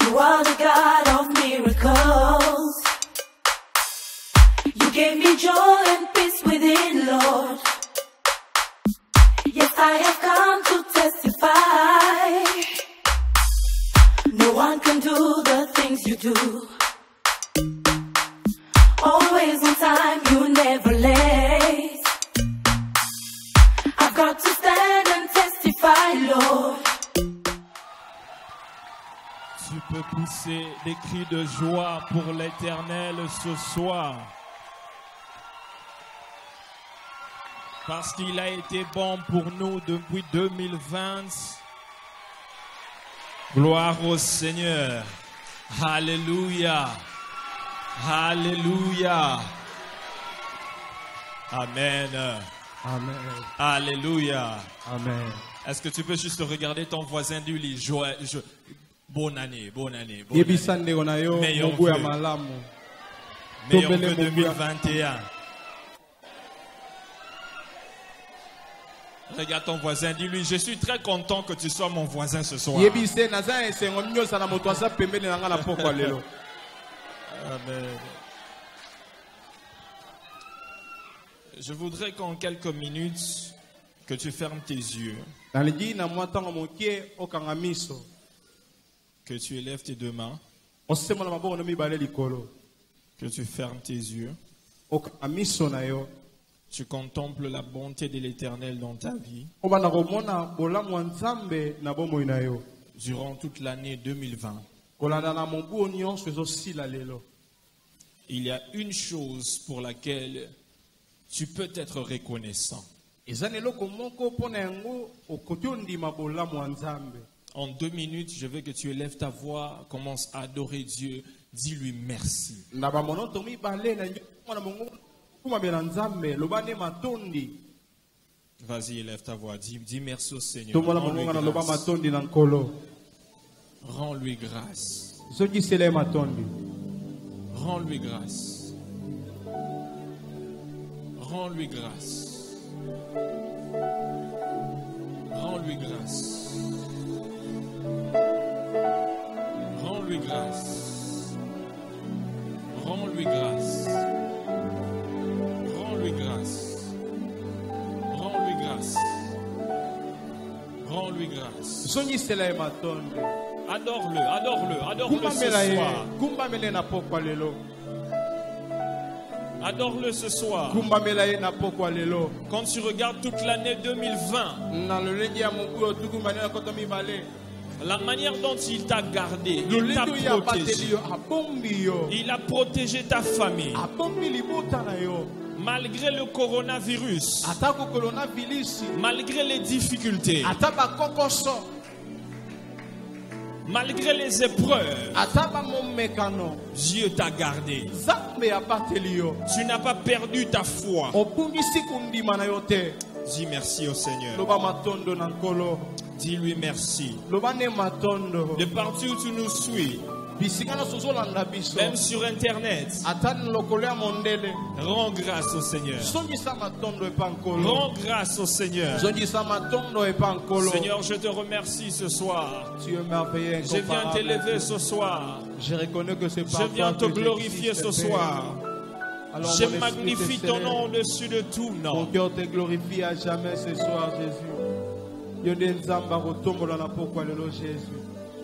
You are the God of miracles. You gave me joy and peace within, Lord. Yes, I have come to testify. No one can do the things you do. Always on time, you never late. I've got to stand and testify, Lord. Tu peux pousser des cris de joie pour l'Éternel ce soir. Parce qu'il a été bon pour nous depuis 2020. Gloire au Seigneur. Alléluia. Alléluia. Amen. Amen. Alléluia. Amen. Est-ce que tu peux juste regarder ton voisin du lit? Bonne année, bonne année. Bonne année. Meilleur vœu 2021. Regarde ton voisin, dis-lui, je suis très content que tu sois mon voisin ce soir. Amen. Je voudrais qu'en quelques minutes, que tu fermes tes yeux. Que tu élèves tes deux mains. Que tu fermes tes yeux. Tu contemples la bonté de l'Éternel dans ta vie. Durant toute l'année 2020. Il y a une chose pour laquelle tu peux être reconnaissant. En 2 minutes, je veux que tu élèves ta voix, commence à adorer Dieu, dis-lui merci. Vas-y, élève ta voix, dis merci au Seigneur. Rends-lui grâce. Rends-lui grâce. Rends-lui grâce. Rends-lui grâce. Rends-lui grâce. Rends-lui grâce. Rends-lui grâce. Rends-lui grâce. Rends-lui grâce. Adore-le, adore-le, adore-le ce soir. Adore-le ce soir. Quand tu regardes toute l'année 2020, la manière dont il t'a gardé, il t'a protégé. Il a protégé ta famille. Malgré le coronavirus, malgré les difficultés, malgré les épreuves, Dieu t'a gardé. Tu n'as pas perdu ta foi. Dis merci au Seigneur. Dis-lui merci. De partout où tu nous suis, même sur Internet, rends grâce au Seigneur. Rends grâce au Seigneur. Seigneur, je te remercie ce soir. Je viens t'élever ce soir. Je viens te glorifier ce soir. Je magnifie ton nom au-dessus de tout nom. Mon cœur te glorifie à jamais ce soir, Jésus. Jésus.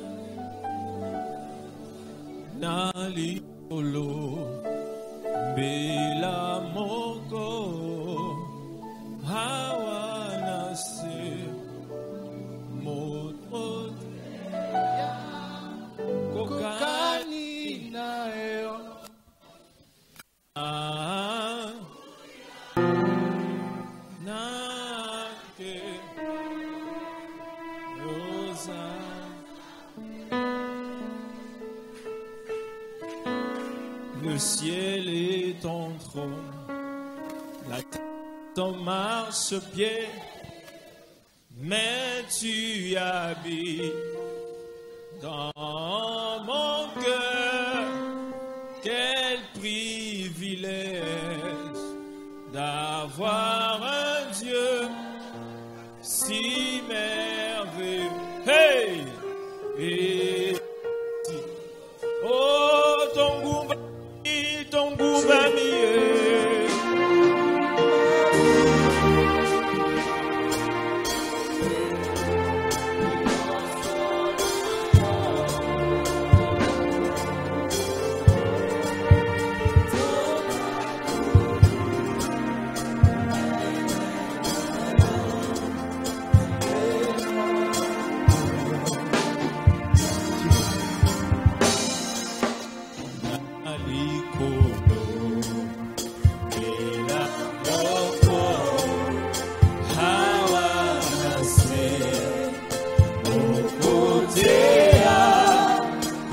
Nali olo bela moko hawana se moto kokani naeo nake rosa. Le ciel est ton trône, la terre ton marchepied, mais tu habites dans mon cœur. Quel privilège d'avoir un Dieu si merveilleux. Hey! Et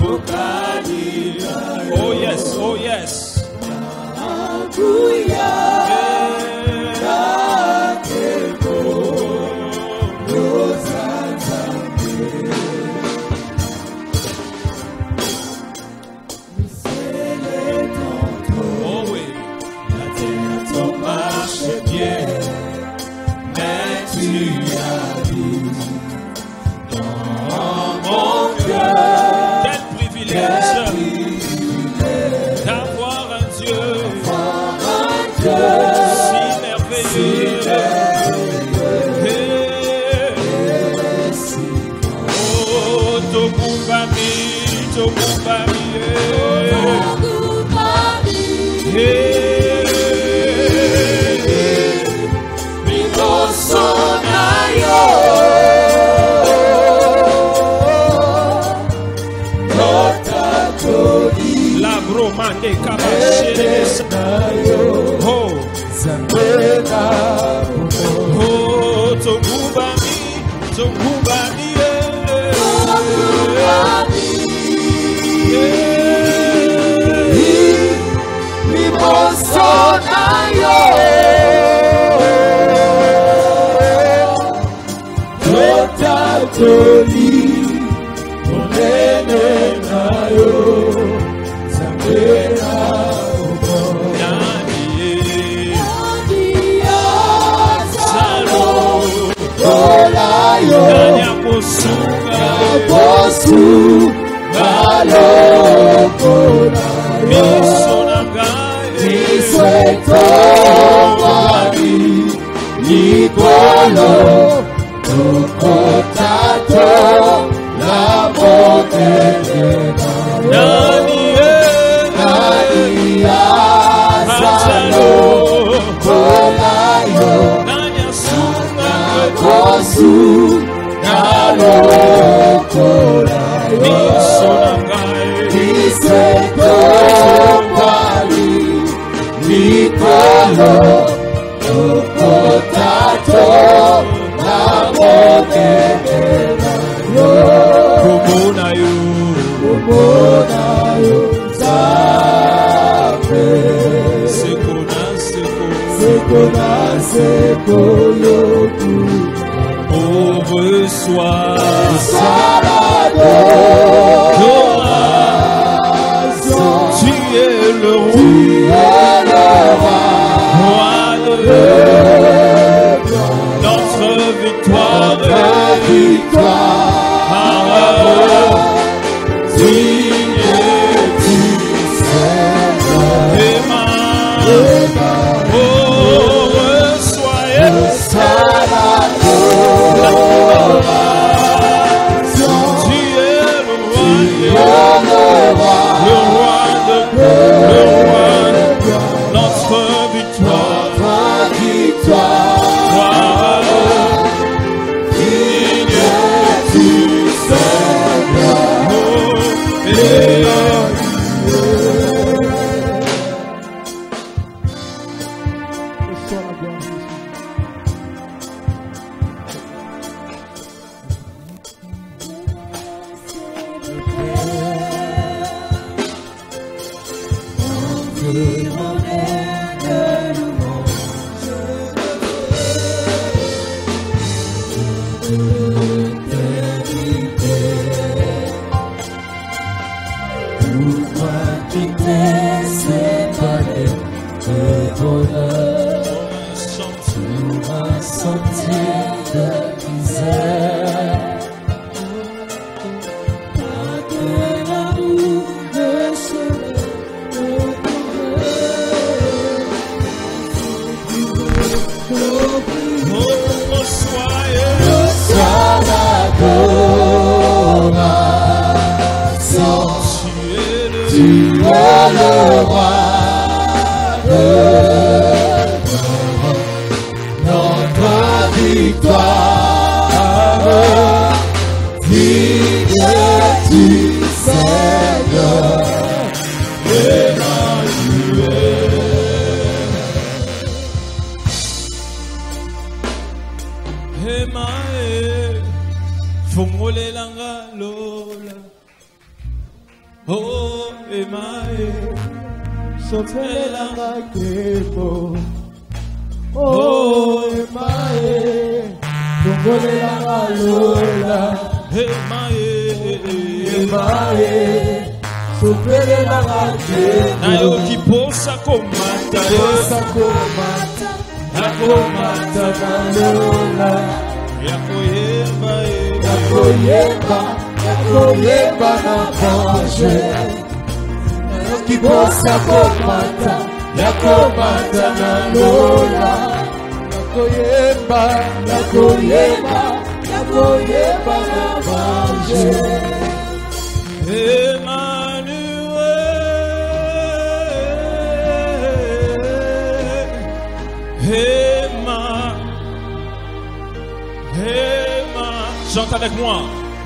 Oh yes, oh yes. Oh oui, la terre marche bien, mais tu habites dans mon cœur. Quel privilège d'avoir un Dieu si merveilleux. Oh, Tokubami, Tokubami. La bromande kabache. Oh, oh, Tokubami, Tokubami. Oh, Emae, Sopela Makebo. Oh, Emae, Tongolela Lola. Emae, Emae, Sopela Makebo. nayo kiposa komata, Kosa komata, akomata na Lola. yakoyemba, Yakoyemba, yakoyemba na panje. Kibosa komata, yakomata na Lola. Yakoyemba, yakoyemba, yakoyemba na panje. Chante avec moi.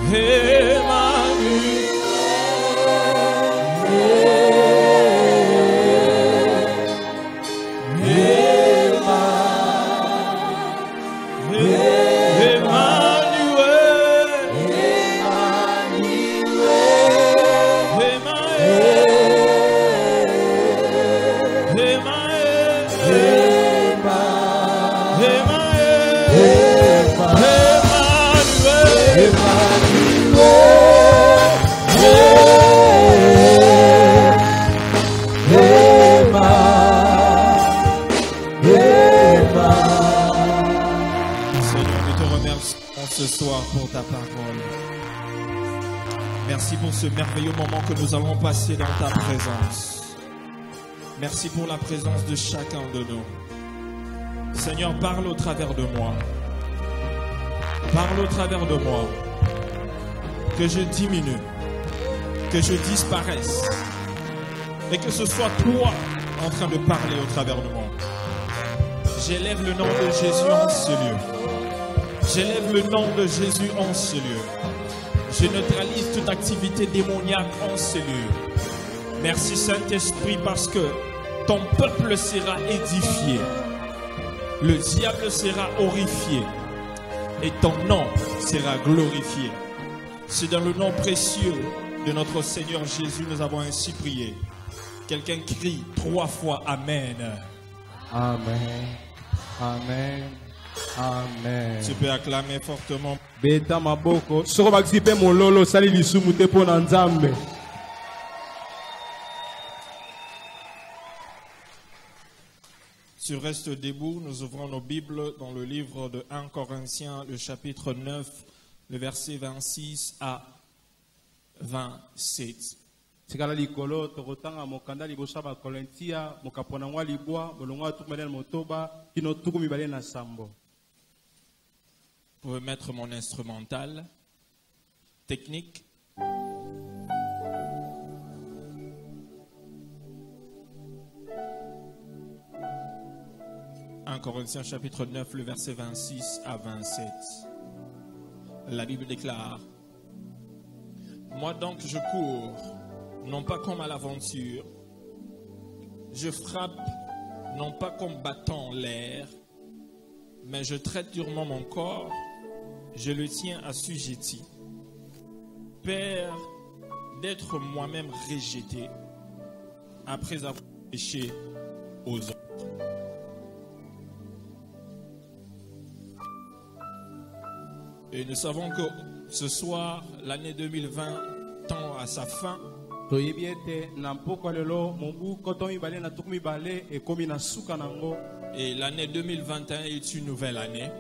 Ce soir pour ta parole. Merci pour ce merveilleux moment que nous allons passer dans ta présence. Merci pour la présence de chacun de nous. Seigneur, parle au travers de moi. Parle au travers de moi. Que je diminue, que je disparaisse et que ce soit toi en train de parler au travers de moi. J'élève le nom de Jésus en ce lieu. J'élève le nom de Jésus en ce lieu. Je neutralise toute activité démoniaque en ce lieu. Merci Saint-Esprit parce que ton peuple sera édifié. Le diable sera horrifié. Et ton nom sera glorifié. C'est dans le nom précieux de notre Seigneur Jésus nous avons ainsi prié. Quelqu'un crie 3 fois Amen. Amen. Amen. Amen. Tu peux acclamer fortement. Beta maboko. Soko baksipe mololo sali lisumu te pona nzambe. Tu restes debout, nous ouvrons nos Bibles dans le livre de 1 Corinthiens, le chapitre 9, le verset 26 à 27. Tikala likolo tokotanga mokanda libosa ba Korintia mokapona ngwa libwa bolongwa tukumela motoba kino tukumi bale na sambo. Vous pouvez mettre mon instrumental technique. Corinthiens chapitre 9, le verset 26 à 27. La Bible déclare: moi donc je cours, non pas comme à l'aventure, je frappe, non pas comme battant l'air, mais je traite durement mon corps, je le tiens assujetti. Père, d'être moi-même rejeté après avoir péché aux autres. Et nous savons que ce soir, l'année 2020 tend à sa fin. Et l'année 2021 est une nouvelle année.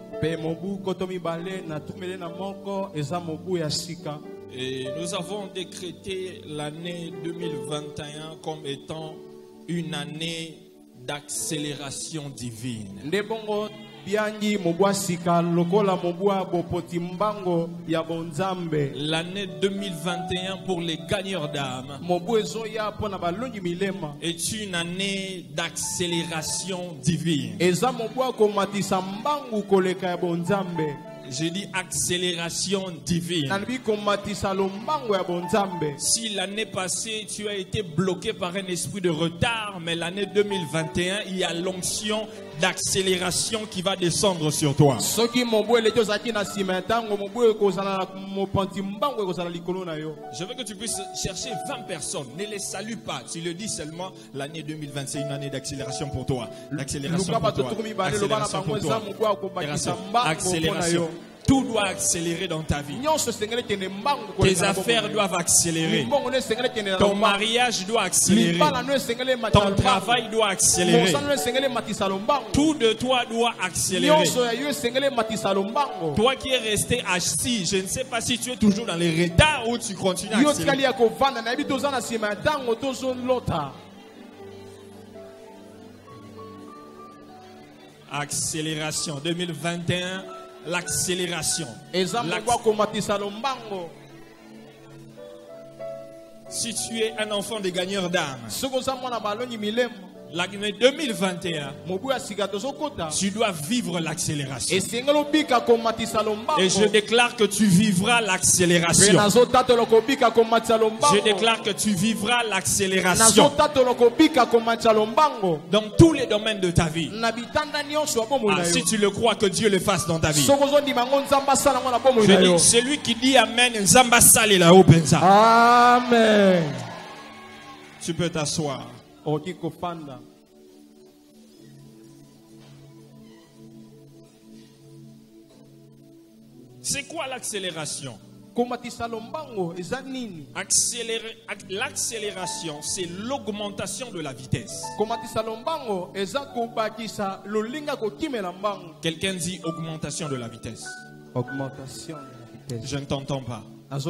Et nous avons décrété l'année 2021 comme étant une année d'accélération divine. L'année 2021 pour les gagneurs d'âme est une année d'accélération divine. J'ai dit accélération divine. Si l'année passée tu as été bloqué par un esprit de retard, mais l'année 2021 il y a l'onction d'accélération qui va descendre sur toi. Je veux que tu puisses chercher 20 personnes. Ne les salue pas. Tu le dis seulement, l'année 2020, c'est une année d'accélération pour toi. D'accélération pour toi. Accélération pour toi. Accélération. Tout doit accélérer dans ta vie. Tes affaires doivent accélérer. Ton mariage doit accélérer. Ton travail doit accélérer. Tout de toi doit accélérer. Toi qui es resté assis, je ne sais pas si tu es toujours dans les retards ou tu continues à accélérer. Accélération 2021. L'accélération. Si tu es un enfant de gagneur d'âme, l'année 2021, tu dois vivre l'accélération. Et je déclare que tu vivras l'accélération. Je déclare que tu vivras l'accélération dans tous les domaines de ta vie. Si tu le crois, que Dieu le fasse dans ta vie. Je dis, celui qui dit Amen, Amen. Tu peux t'asseoir. C'est quoi l'accélération? L'accélération, c'est l'augmentation de la vitesse. Quelqu'un dit augmentation de la vitesse. Augmentation de la vitesse. Je ne t'entends pas.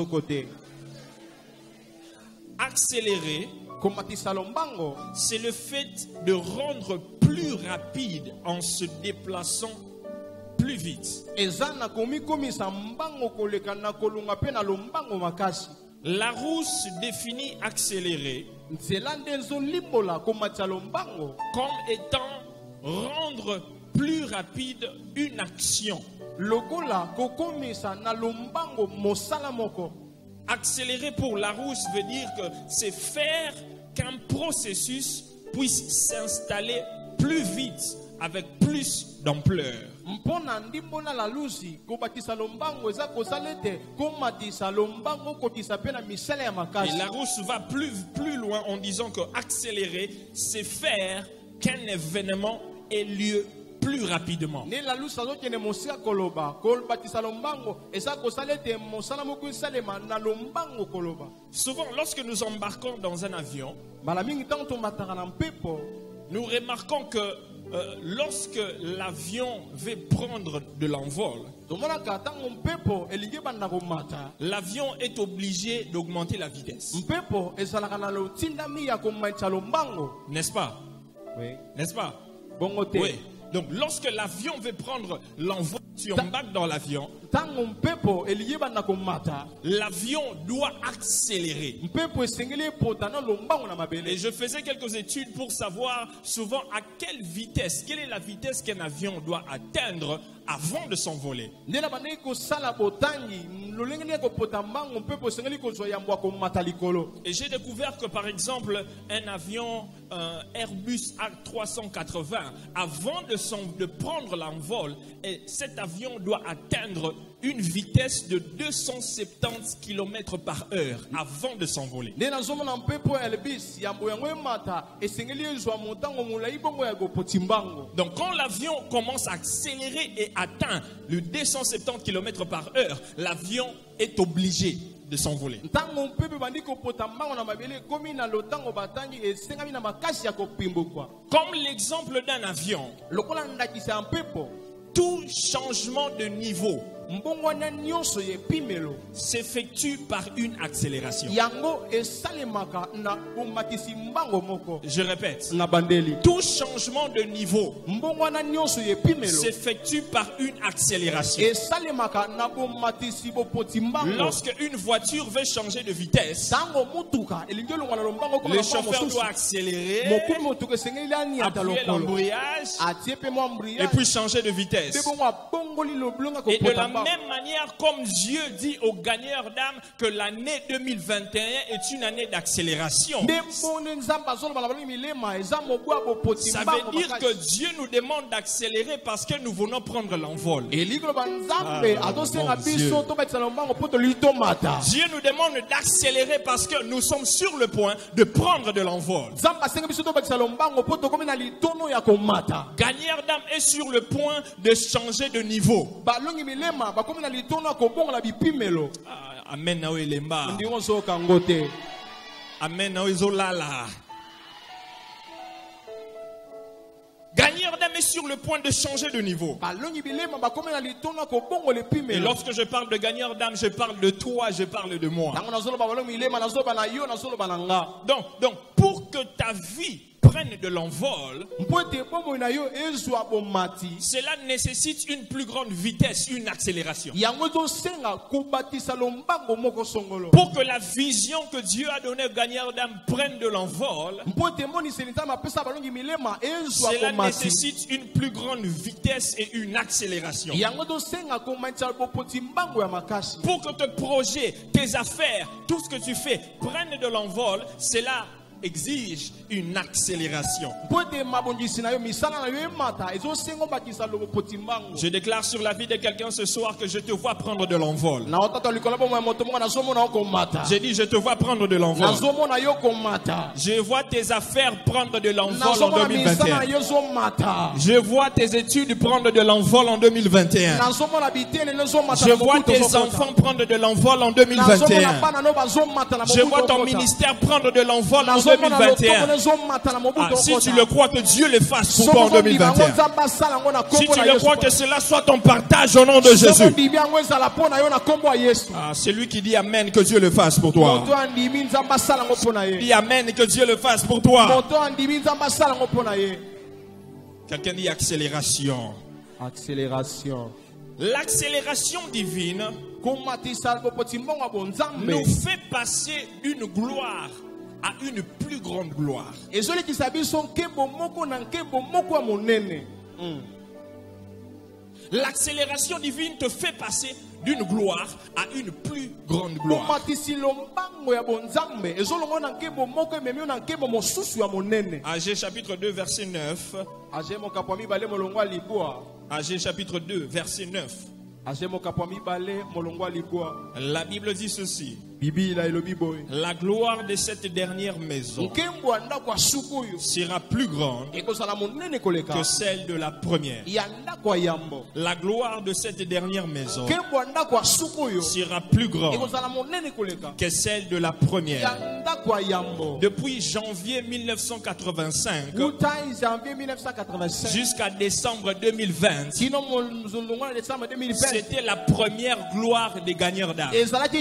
Accélérer, c'est le fait de rendre plus rapide en se déplaçant plus vite. Larousse définit accélérer comme étant rendre plus rapide une action. Accélérer pour Larousse veut dire que c'est faire qu'un processus puisse s'installer plus vite, avec plus d'ampleur. Et Larousse va plus loin en disant que accélérer, c'est faire qu'un événement ait lieu plus rapidement. Souvent, lorsque nous embarquons dans un avion, nous remarquons que lorsque l'avion veut prendre de l'envol, l'avion est obligé d'augmenter la vitesse. N'est-ce pas? Oui. N'est-ce pas? Oui. Donc lorsque l'avion veut prendre l'envol, tu embarques dans l'avion, l'avion doit accélérer. Et je faisais quelques études pour savoir souvent à quelle vitesse, quelle est la vitesse qu'un avion doit atteindre avant de s'envoler. Et j'ai découvert que par exemple un avion Airbus A380, avant de prendre l'envol, cet avion doit atteindre une vitesse de 270 km par heure avant de s'envoler. Donc quand l'avion commence à accélérer et atteint le 270 km par heure, l'avion est obligé de s'envoler. Comme l'exemple d'un avion, tout changement de niveau s'effectue par une accélération. Je répète, tout changement de niveau s'effectue par une accélération. Lorsque une voiture veut changer de vitesse, le chauffeur doit accélérer, appuyer l'embrayage et puis changer de vitesse. Et de la même manière comme Dieu dit aux gagneurs d'âme que l'année 2021 est une année d'accélération. Ça veut dire que Dieu nous demande d'accélérer parce que nous venons prendre l'envol. Dieu nous demande d'accélérer parce que nous sommes sur le point de prendre de l'envol. Gagneur d'âme est sur le point de changer de niveau. Amen. Amen. Gagneur d'âme est sur le point de changer de niveau. Et lorsque je parle de gagneur d'âme, je parle de toi, je parle de moi. Donc, pour que ta vie prenne de l'envol, cela nécessite une plus grande vitesse, une accélération. Pour que la vision que Dieu a donnée au gagneur d'âme prenne de l'envol, cela nécessite une plus grande vitesse et une accélération. Pour que tes projets, tes affaires, tout ce que tu fais prenne de l'envol, cela exige une accélération. Je déclare sur la vie de quelqu'un ce soir que je te vois prendre de l'envol. J'ai dit je te vois prendre de l'envol. Je vois tes affaires prendre de l'envol en 2021. Je vois tes études prendre de l'envol en 2021. Je vois tes enfants prendre de l'envol en 2021. Je vois ton ministère prendre de l'envol en 2021. Si tu le crois, que Dieu le fasse pour toi en 2021. Si tu le crois, que cela soit ton partage au nom de Jésus. C'est lui qui dit Amen, que Dieu le fasse pour toi. Dis Amen, que Dieu le fasse pour toi. Quelqu'un dit accélération. Accélération. L'accélération divine nous fait passer d'une gloire à une plus grande gloire. L'accélération divine te fait passer d'une gloire à une plus grande gloire. Agé chapitre 2 verset 9. Agé chapitre 2 verset 9. La Bible dit ceci. La gloire de cette dernière maison sera plus grande que celle de la première. La gloire de cette dernière maison sera plus grande que celle de la première. Depuis janvier 1985 jusqu'à décembre 2020, c'était la première gloire des gagneurs d'âme.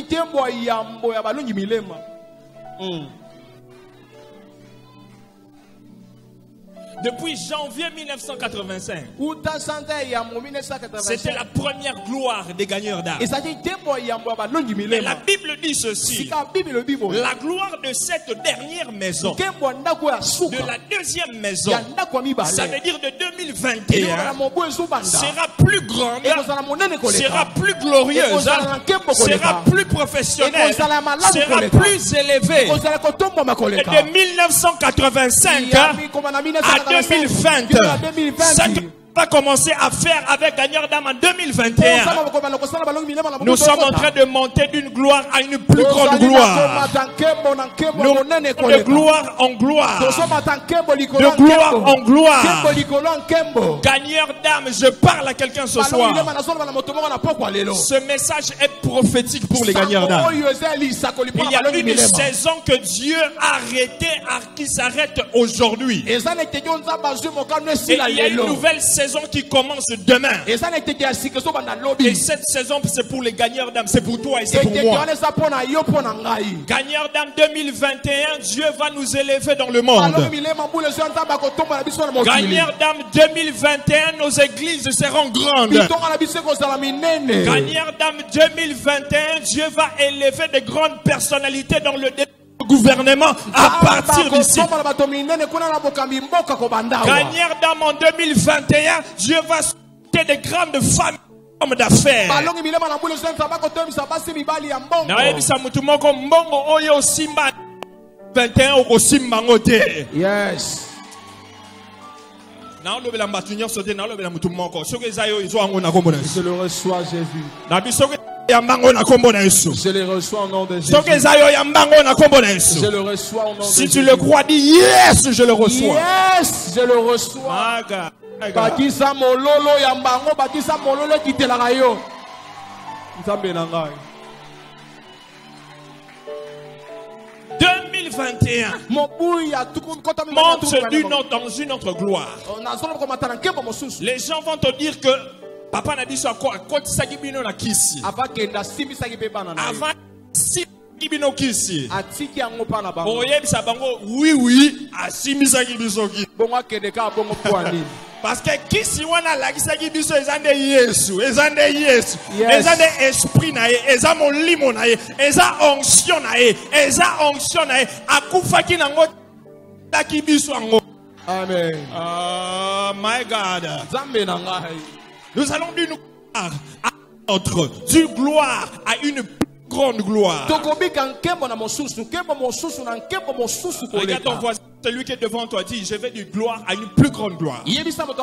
Depuis janvier 1985, c'était la première gloire des gagneurs d'âme. Mais la Bible dit ceci. La gloire de cette dernière maison, de la deuxième maison, ça veut dire de 2021, sera plus grande, sera plus glorieuse, sera plus professionnelle, sera plus élevée. De 1985 à 2020, ça va commencer à faire avec gagneur d'âme en 2021. Nous sommes en train de monter d'une gloire à une plus grande gloire. De gloire en gloire. De gloire en gloire. Gagneur d'âme, je parle à quelqu'un ce soir. Ce message est prophétique pour les gagneurs d'âme. Il y a une saison que Dieu a arrêtée, qui s'arrête aujourd'hui. Et il y a une nouvelle saison qui commence demain. Et cette saison, c'est pour les gagneurs d'âme, c'est pour toi et c'est pour moi. Gagneurs d'âme 2021, Dieu va nous élever dans le monde. Gagneurs d'âme 2021, nos églises seront grandes. Gagneurs d'âme 2021, Dieu va élever de grandes personnalités dans le gouvernement à partir d'ici. Gagneur d'âme en 2021, Dieu va sauter des grandes familles homme d'affaires. Yes. Je le reçois, Jésus. Je le reçois au nom de Jésus. Je le reçois au nom de Jésus. Si tu le crois, dis yes, je le reçois. Yes, je le reçois. Bakisa mololo ya mbango, bakisa mololo kitelaka yo. Nzambe na ngai. 2021 monte dans une autre gloire. Les gens vont te dire que papa n'a dit ça quoi? Avant Kibino Kisi. Oui, oui, parce que Kisi wana la Kisaki biso ezande Yesu, ezande Yesu, ezande esprit na ye, eza molimo na ye, eza onction na ye, eza onction na ye, akufaki nango taki biso ango. Amen. My God. Zambe na ngai. Nous allons d'une gloire à autre, d'une gloire à une grande gloire. Regarde ton voisin, celui qui est devant toi dit, je vais d'une gloire à une plus grande gloire. D'une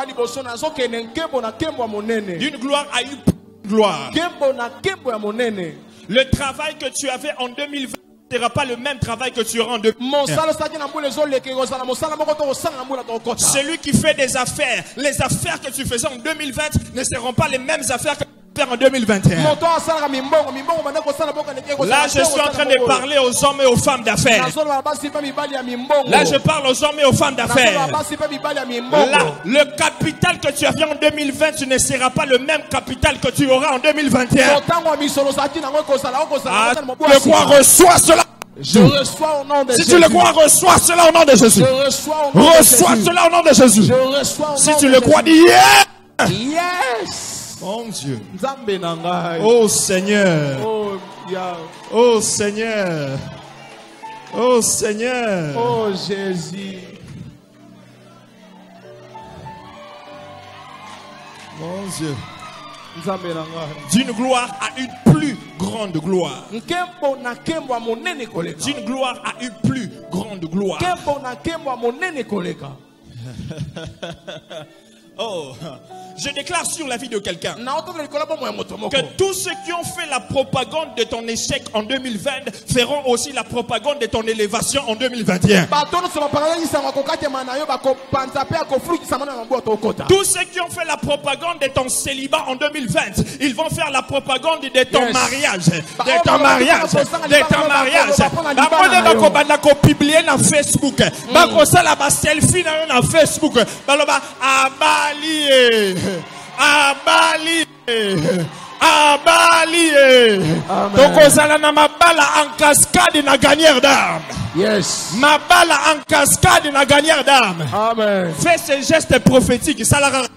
gloire à une plus grande gloire. Le travail que tu avais en 2020 ne sera pas le même travail que tu auras en 2020. Celui qui fait des affaires, les affaires que tu faisais en 2020 ne seront pas les mêmes affaires que en 2021. Là, je suis en train de parler aux hommes et aux femmes d'affaires. Là, je parle aux hommes et aux femmes d'affaires. Là, le capital que tu avais en 2020, tu ne seras pas le même capital que tu auras en 2021. Le crois, reçois cela. Je reçois au nom de Jésus. Si tu le crois, reçois cela au nom de Jésus. Reçois cela au nom de Jésus. Si tu le crois, dis yes. Yes. Mon Dieu. Oh Seigneur. Oh Seigneur. Oh Seigneur. Oh Jésus. Mon Dieu. D'une gloire à une plus grande gloire. D'une gloire à une plus grande gloire. Oh, je déclare sur la vie de quelqu'un que tous ceux qui ont fait la propagande de ton échec en 2020 feront aussi la propagande de ton élévation en 2021. Tous ceux qui ont fait la propagande de ton célibat en 2020, ils vont faire la propagande de ton mariage. De ton mariage. De ton mariage. La publier dans Facebook. La selfie dans Facebook. Abali. Tokozala na mabala en cascade na gagnère d'âme. Yes. Mabala en cascade na gagnère d'âme. Amen. Fais ce geste prophétique. Salarabe.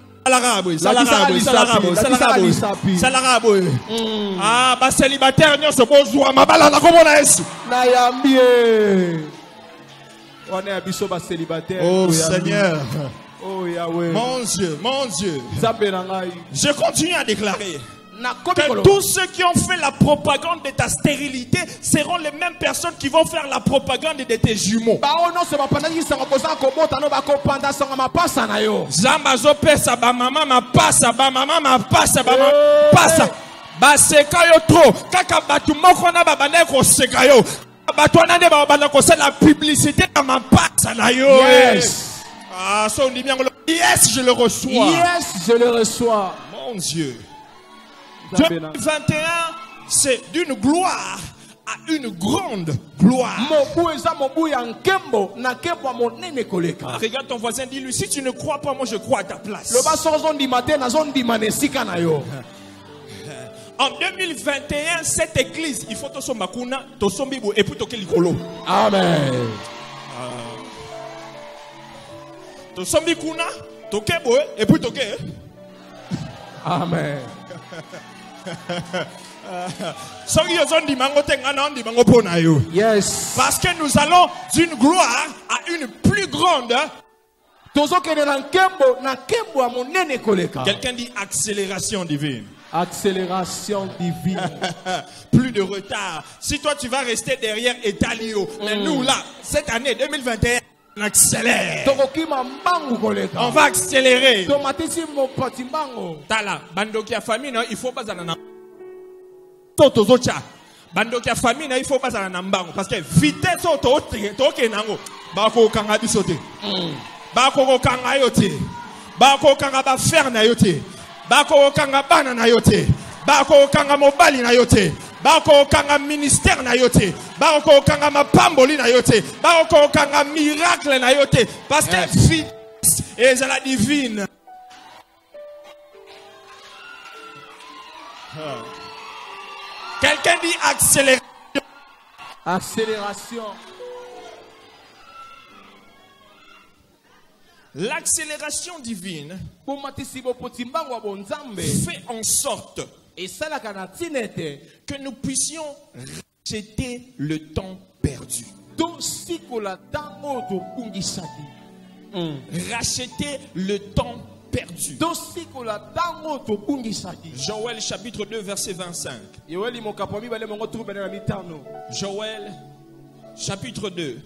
Ah, ba célibataire nyonso bozwa mabala na komona Yesu. Na yambie. On est abiso ba célibataire. Oh Seigneur. Oh Yahweh. Mon Dieu. Je continue à déclarer que tous ceux qui ont fait la propagande de ta stérilité seront les mêmes personnes qui vont faire la propagande de tes jumeaux. Zambazo pesa ba mama ma pasa ba seka yo trop kaka batu moko na babane ko seka yo batu na ne ba bana ko la publicité na ma pasa na yo. Yes. Ah, son dit bien, yes, je le reçois. Yes, je le reçois. Mon Dieu. 2021, c'est d'une gloire à une grande gloire. Regarde ton voisin, dis-lui, si tu ne crois pas, moi je crois à ta place. En 2021, cette église, il faut que tu makuna, to sombibo et puis toke likolo. Amen. To sombi kuna, toke boe et puis toke. Amen. Yes. Parce que nous allons d'une gloire à une plus grande. Quelqu'un dit accélération divine. Accélération divine. Plus de retard. Si toi tu vas rester derrière Etalio, mais nous là, cette année 2021, on accélère. On va accélérer. Tala, bandoki ya famille, non, il faut pas en Totozocha. Bandoki ya famille, non, il faut pas en ambango. Parce que vitesse auto, toke nango. Bako kanga bisote. Bako kanga yote. Bako kanga ba fer na yote. Bako kanga bana na yote. Bako kanga mobali na yote. Bako kanga ministère na yote. Bako kanga mapamboli na yote. Bako kanga miracle na yote. Parce que vitesse est la divine. Quelqu'un dit accélération. Accélération. L'accélération divine fait en sorte que nous puissions racheter le temps perdu. Racheter le temps perdu. Joël chapitre 2 verset 25. Joël chapitre 2.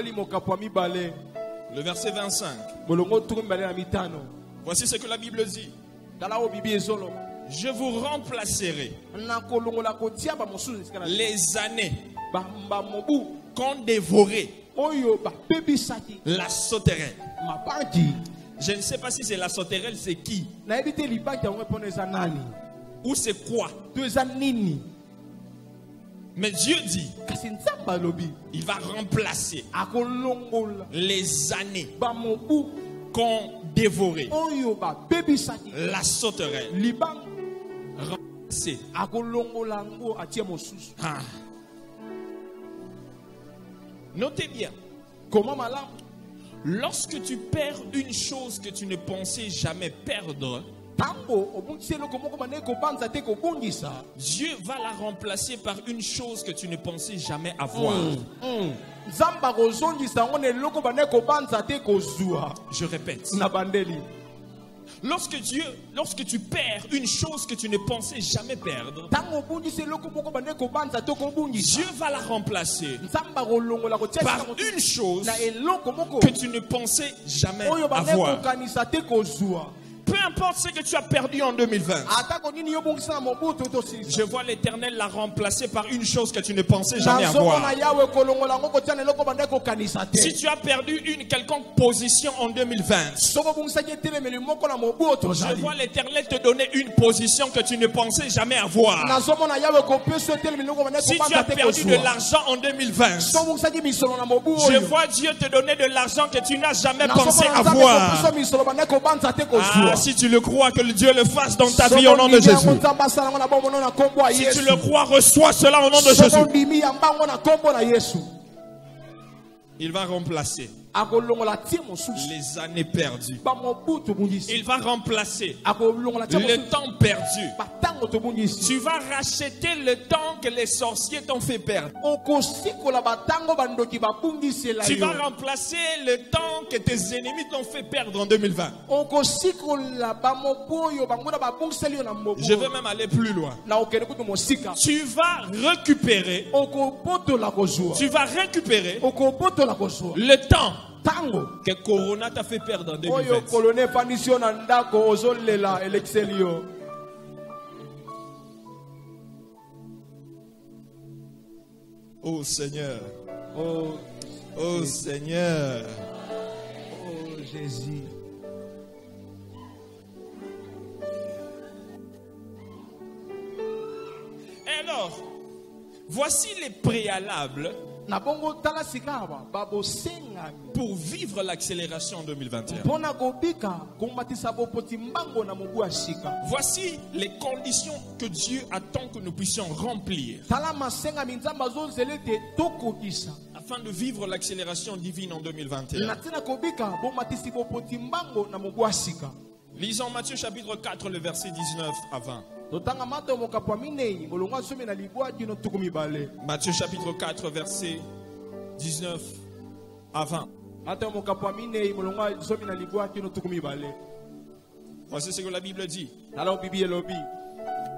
Le verset 25. Voici ce que la Bible dit. Je vous remplacerai les années qu'ont dévoré la sauterelle. Je ne sais pas si c'est la sauterelle, c'est qui? Ou c'est quoi? Mais Dieu dit, il va remplacer les années qu'ont dévoré la sauterelle. Remplacer. Ah. Notez bien. Lorsque tu perds une chose que tu ne pensais jamais perdre, Dieu va la remplacer par une chose que tu ne pensais jamais avoir. Je répète. Lorsque tu perds une chose que tu ne pensais jamais perdre, Dieu va la remplacer par une chose que tu ne pensais jamais avoir. Peu importe ce que tu as perdu en 2020, je vois l'Éternel la remplacer par une chose que tu ne pensais jamais avoir. Si tu as perdu une quelconque position en 2020, je vois l'Éternel te donner une position que tu ne pensais jamais avoir. Si tu as perdu de l'argent en 2020, je vois Dieu te donner de l'argent que tu n'as jamais pensé avoir. Si tu le crois, que Dieu le fasse dans ta vie au nom de Jésus. Si tu le crois, reçois cela au nom de Jésus. Il va remplacer les années perdues. Il va remplacer le temps perdu. Tu vas racheter le temps que les sorciers t'ont fait perdre. Tu vas remplacer le temps que tes ennemis t'ont fait perdre en 2020. Je vais même aller plus loin. Tu vas récupérer. Tu vas récupérer le temps que Corona t'a fait perdre en 2020. Oh Seigneur. Oh Seigneur. Oh Jésus. Et alors, voici les préalables pour vivre l'accélération en 2021. Voici les conditions que Dieu attend que nous puissions remplir afin de vivre l'accélération divine en 2021. Lisons Matthieu chapitre 4, le verset 19 à 20. Matthieu chapitre 4, verset 19 à 20. Voici ce que la Bible dit.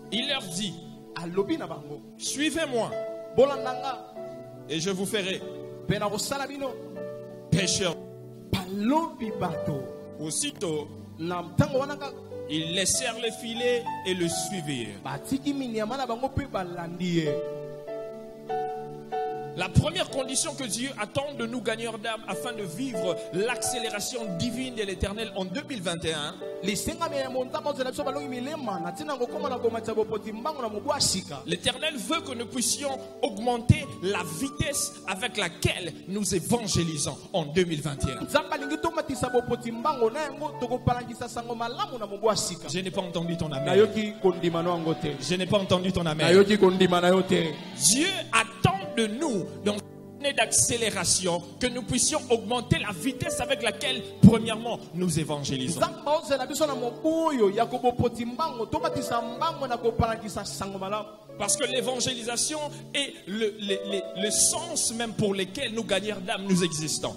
Il leur dit, suivez-moi et je vous ferai pêcheurs. Aussitôt, ils laissèrent le filet et le suivirent. La première condition que Dieu attend de nous gagneurs d'âme afin de vivre l'accélération divine de l'Éternel en 2021, l'Éternel veut que nous puissions augmenter la vitesse avec laquelle nous évangélisons en 2021. Je n'ai pas entendu ton amen. Je n'ai pas entendu ton amen. Dieu attend de nous, dans une année d'accélération, que nous puissions augmenter la vitesse avec laquelle, premièrement, nous évangélisons. Parce que l'évangélisation est le sens même pour lequel nous, gagneurs d'âme, nous existons.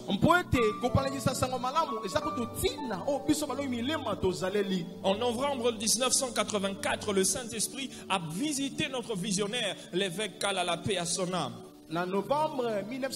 En novembre 1984, le Saint-Esprit a visité notre visionnaire, l'évêque Kalala, paix à son âme. En novembre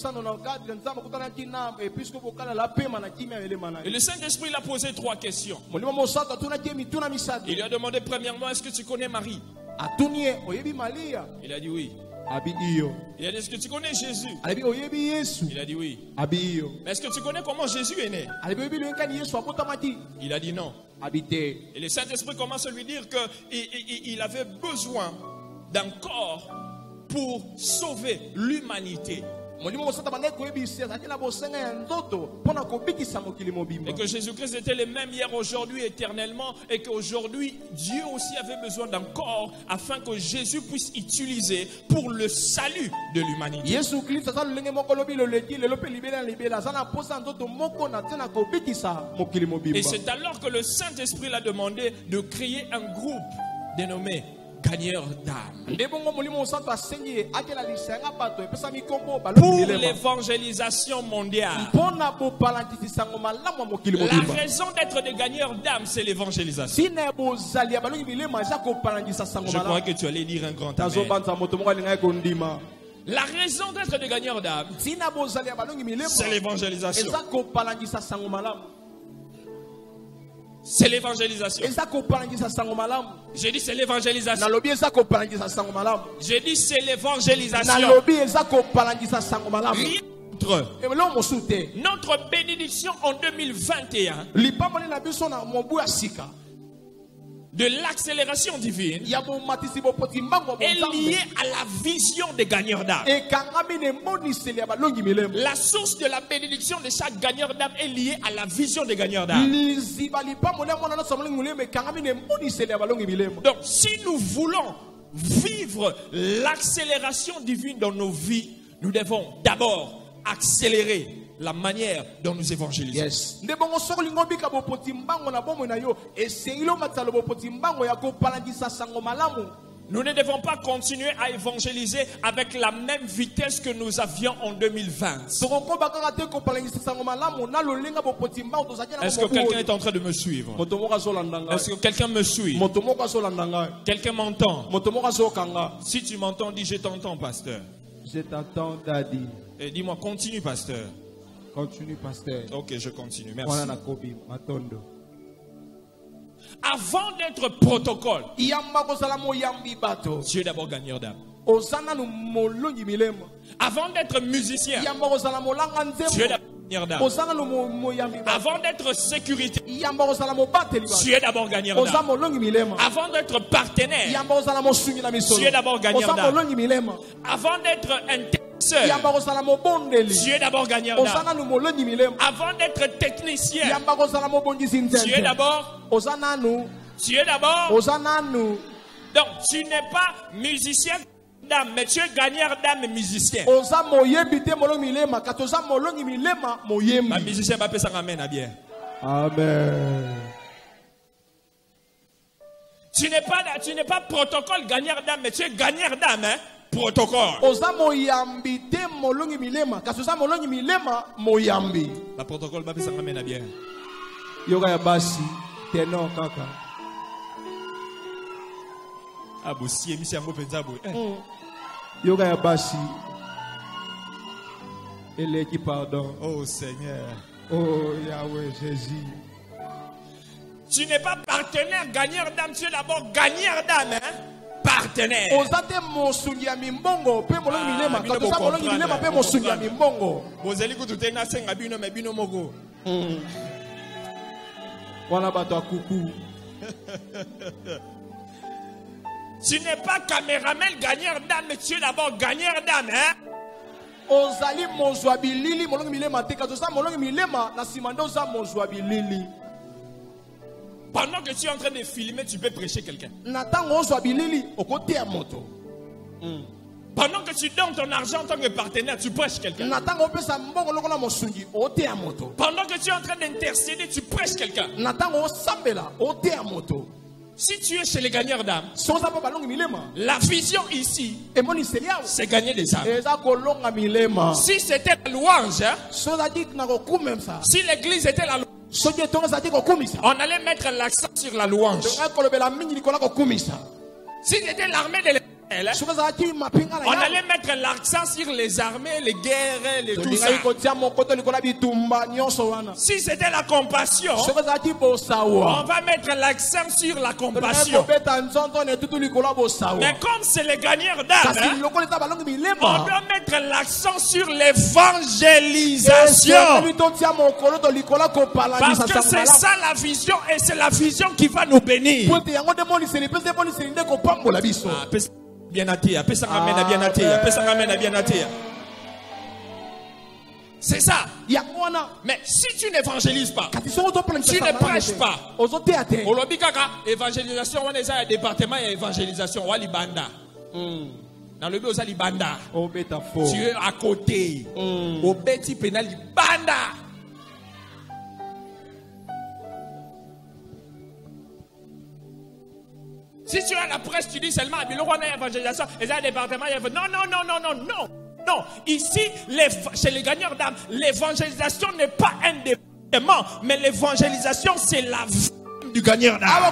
1994, et le Saint-Esprit l'a posé 3 questions. Il lui a demandé premièrement, est-ce que tu connais Marie? Il a dit oui. Il a dit, est-ce que tu connais Jésus? Il a dit oui. Mais est-ce que tu connais comment Jésus est né? Il a dit non. Et le Saint-Esprit commence à lui dire qu'il avait besoin d'un corps pour sauver l'humanité. Et que Jésus-Christ était le même hier, aujourd'hui, éternellement. Et qu'aujourd'hui, Dieu aussi avait besoin d'un corps afin que Jésus puisse utiliser pour le salut de l'humanité. Et c'est alors que le Saint-Esprit l'a demandé de créer un groupe dénommé gagneurs d'âme. Pour l'évangélisation mondiale. La raison d'être des gagneurs d'âme, c'est l'évangélisation. Je crois que tu allais dire un grand amen. La raison d'être des gagneurs d'âme, c'est l'évangélisation. C'est l'évangélisation. J'ai dit c'est l'évangélisation. J'ai dit c'est l'évangélisation. Notre bénédiction en 2021 de l'accélération divine est liée à la vision des gagneurs d'âme. La source de la bénédiction de chaque gagneur d'âme est liée à la vision des gagneurs d'âme. Donc si nous voulons vivre l'accélération divine dans nos vies, nous devons d'abord accélérer la manière dont nous évangélisons. Yes. Nous ne devons pas continuer à évangéliser avec la même vitesse que nous avions en 2020. Est-ce que quelqu'un est en train de me suivre? Est-ce que quelqu'un me suit? Quelqu'un m'entend? Si tu m'entends, dis je t'entends, pasteur. Je t'entends, Daddy. Et dis-moi, continue, pasteur. Continue, pasteur. Ok, je continue. Merci. Avant d'être protocole, tu es d'abord gagneur d'âme. Avant d'être musicien, tu es d'abord gagneur d'âme. Avant d'être sécurité, tu es d'abord gagneur d'âme. Avant d'être partenaire, tu es d'abord gagneur d'âme. Avant d'être intéresseur, tu es d'abord gagneur d'âme. Avant d'être technicien, tu es d'abord. Donc tu n'es pas musicien d'âme, mais tu es gagneur d'âme et musicien. Ma musicien va passer amen à bien. Amen. Tu n'es pas protocole gagneur d'âme, mais tu es gagneur d'âme, hein? Protocole. La protocole va passer amen à bien. Yoga ya basi. Eleki pardon. Oh Seigneur. Oh Yahweh Jésus. Tu n'es pas partenaire, gagneur d'âme, tu es d'abord gagneur d'âme, hein? Partenaire. Ozate mosungi ya mimbongo pe molongi milema katosa molongi milema pe mosungi ya mimbongo. Bozeli kututena senga bino me bino moko. Wana bato akuku. Tu n'es pas caméraman, gagneur d'âme, mais tu es d'abord gagneur d'âme, hein? Ozali mozwa bilili molongi milema te katosa molongi milema na simando za mozwa bilili. Pendant que tu es en train de filmer, tu peux prêcher quelqu'un. Pendant que tu donnes ton argent en tant que partenaire, tu prêches quelqu'un. Pendant que tu es en train d'intercéder, tu prêches quelqu'un. Si tu es chez les gagneurs d'âme, la vision ici, c'est gagner des âmes. Si c'était la louange, si l'église était la louange, on allait mettre l'accent sur la louange. Si c'était l'armée de l'éternel, on allait mettre l'accent sur les armées, les guerres, les tout ça. Si c'était la compassion, on va mettre l'accent sur la compassion. Mais comme c'est les gagneurs d'âme, on doit mettre l'accent sur l'évangélisation. Parce que c'est ça la vision et c'est la vision qui va nous bénir. Bien attiré, c'est ça. Mais si tu n'évangélises pas, tu ne prêches pas. Évangélisation, on est à département et évangélisation, on va libanda. Dans le bureau, libanda. Tu es à côté. Au petit pénal, libanda. Si tu es à la presse, tu dis seulement évangélisation, et un département, non. Ici, chez les gagneurs d'âme, l'évangélisation n'est pas un département, mais l'évangélisation, c'est la vie du gagneur d'âme.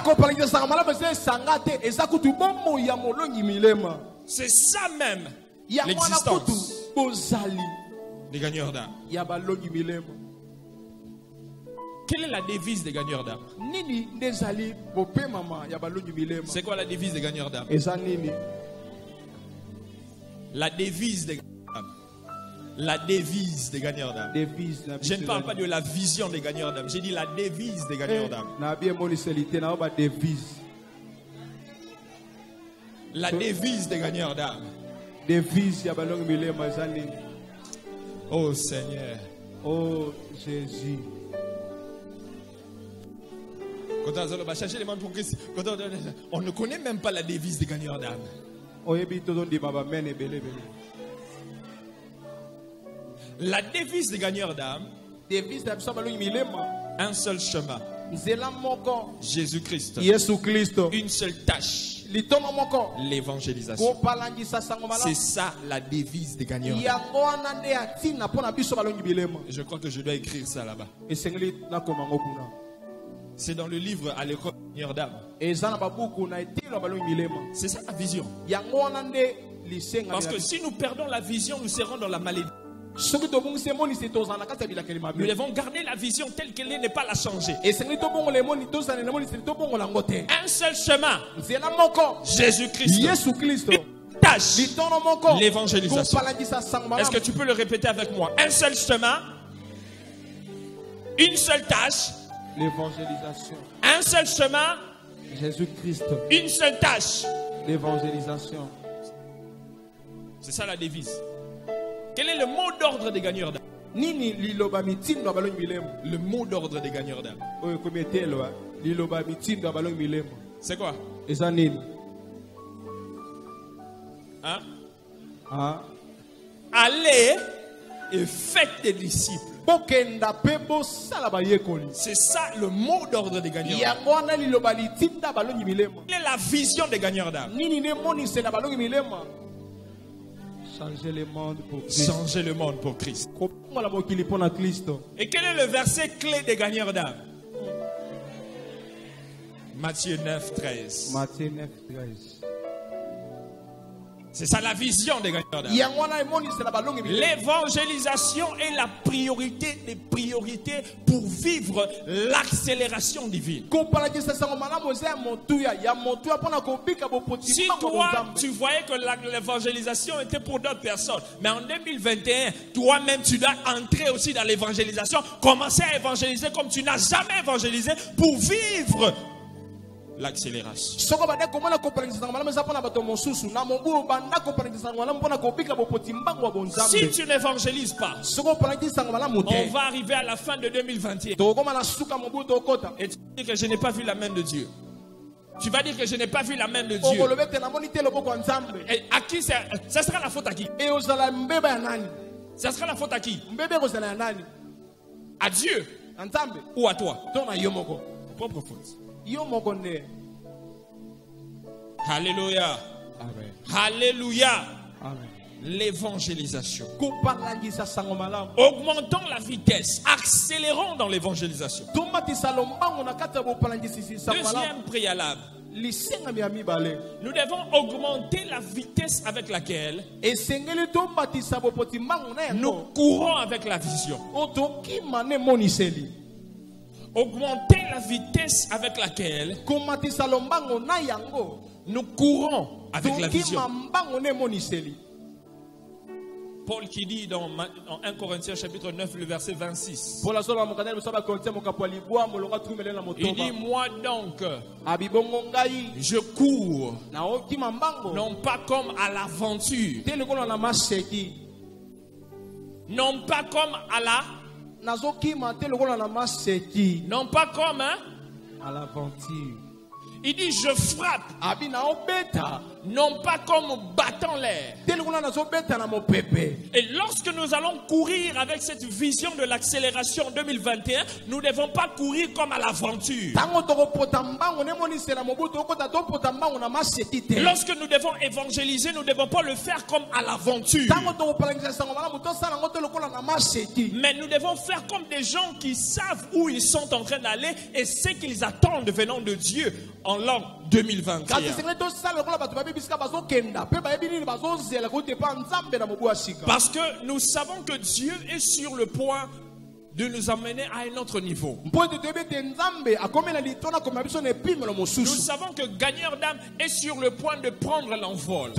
C'est ça même l'existence des gagneurs d'âme. Quelle est la devise des gagneurs d'âme? C'est quoi la devise des gagneurs d'âme? La devise des gagneurs d'âme. La devise des gagneurs d'âme. Je ne parle pas de la vision des gagneurs d'âme. J'ai dit la devise des gagneurs d'âme. La devise des gagneurs d'âme. Oh Seigneur. Oh Jésus. On ne connaît même pas la devise des gagneurs d'âme. La devise des gagneurs d'âme, un seul chemin, Jésus-Christ, une seule tâche, l'évangélisation. C'est ça la devise des gagneurs d'âme. Je crois que je dois écrire ça là-bas. C'est dans le livre à l'école des gagneurs d'âme. C'est ça la vision. Parce que si nous perdons la vision, nous serons dans la malédiction. Nous devons garder la vision telle qu'elle est, ne pas la changer. Un seul chemin, Jésus-Christ. Une tâche, l'évangélisation. Est-ce que tu peux le répéter avec moi? Un seul chemin, une seule tâche, l'évangélisation. Un seul chemin, Jésus-Christ. Une seule tâche, l'évangélisation. C'est ça la devise. Quel est le mot d'ordre des gagneurs d'âme? Le mot d'ordre des gagneurs d'âme. C'est quoi? Hein? Allez et faites des disciples. C'est ça le mot d'ordre des gagneurs d'âme. Quelle est la vision des gagneurs d'âme? Changer le monde pour Christ. Changer le monde pour Christ. Et quel est le verset clé des gagneurs d'âme? Matthieu 9, 13. Matthieu 9, 13. C'est ça la vision des gagnants d'âme. L'évangélisation est la priorité des priorités pour vivre l'accélération divine. Si toi, tu voyais que l'évangélisation était pour d'autres personnes, mais en 2021, toi-même, tu dois entrer aussi dans l'évangélisation, commencer à évangéliser comme tu n'as jamais évangélisé pour vivre l'accélération. Si tu n'évangélises pas, on va arriver à la fin de 2021 et tu dis que je n'ai pas vu la main de Dieu. Tu vas dire que je n'ai pas vu la main de Dieu. Et à qui ça sera la faute à qui? Ça sera la faute à qui? À Dieu ou à toi? Propre faute. Alléluia. Amen. Alléluia. Amen. L'évangélisation. Augmentons la vitesse. Accélérons dans l'évangélisation. Deuxième préalable. Nous devons augmenter la vitesse avec laquelle nous courons avec la vision. Augmenter la vitesse avec laquelle nous courons avec la vision. Paul qui dit dans 1 Corinthiens chapitre 9 le verset 26. Il dit moi donc je cours non pas comme à l'aventure, non pas comme à la non pas comme à l'aventure. Il dit je frappe non pas comme battant l'air. Et lorsque nous allons courir avec cette vision de l'accélération 2021, nous ne devons pas courir comme à l'aventure. Lorsque nous devons évangéliser, nous ne devons pas le faire comme à l'aventure. Mais nous devons faire comme des gens qui savent où ils sont en train d'aller et ce qu'ils attendent venant de Dieu en l'an 2021. Parce que nous savons que Dieu est sur le point de nous amener à un autre niveau. Nous savons que gagneur d'âme est sur le point de prendre l'envol.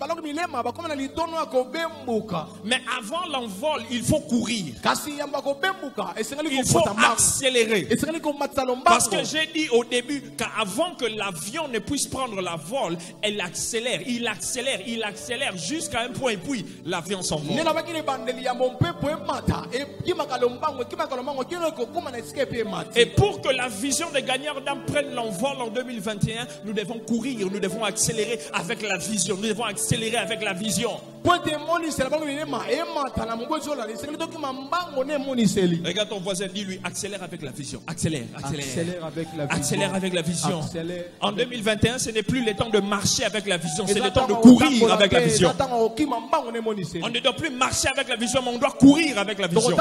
Mais avant l'envol, il faut courir. Il faut accélérer. Parce que j'ai dit au début qu'avant que l'avion ne puisse prendre la vol, il accélère jusqu'à un point et puis l'avion s'envole. Et pour que la vision des gagneurs d'âme prenne l'envol en 2021, nous devons courir, nous devons accélérer avec la vision. Nous devons accélérer avec la vision. Regarde ton voisin, dis-lui, accélère avec la vision. Accélère avec la vision. En 2021, ce n'est plus le temps de marcher avec la vision, c'est le temps de courir avec la vision. On ne doit plus marcher avec la vision, mais on doit courir avec la vision.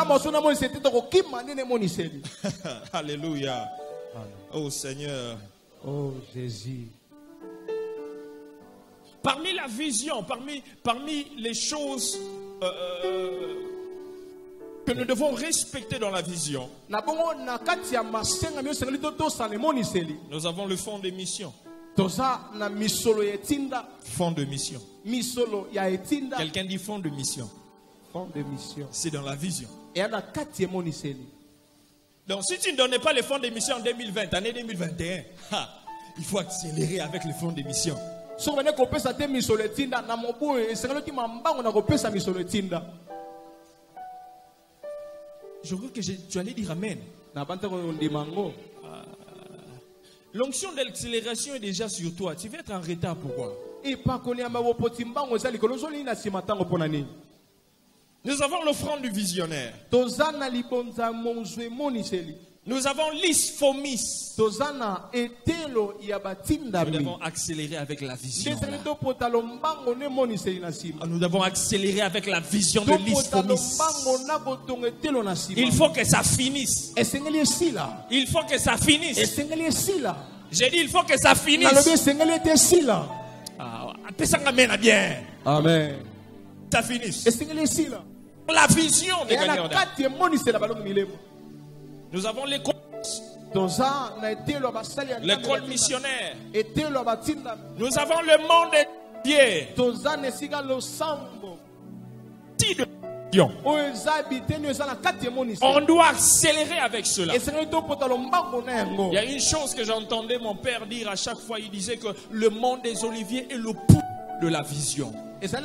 Alléluia. Oh Seigneur. Oh Jésus. Parmi la vision, parmi les choses que nous devons respecter dans la vision, nous avons le fond des missions. Fond de mission. Quelqu'un dit fond de mission. C'est dans la vision. Donc si tu ne donnais pas les fonds d'émission en 2020, année 2021, il faut accélérer avec les fonds d'émission. Je crois que tu allais dire amen. L'onction d'accélération est déjà sur toi. Tu vas être en retard, pourquoi? Nous avons l'offrande du visionnaire. Nous avons l'isphomis. Nous devons accélérer avec la vision. Nous devons accélérer avec la vision de l'isphomis. Il faut que ça finisse. Il faut que ça finisse. J'ai dit il faut que ça finisse. bien. Amen. Ça finit. La vision de gagnants d'âme. Nous avons l'école missionnaire. Nous avons le monde entier. On doit accélérer avec cela. Il y a une chose que j'entendais mon père dire à chaque fois. Il disait que le monde des oliviers est le pouls de la vision. Il disait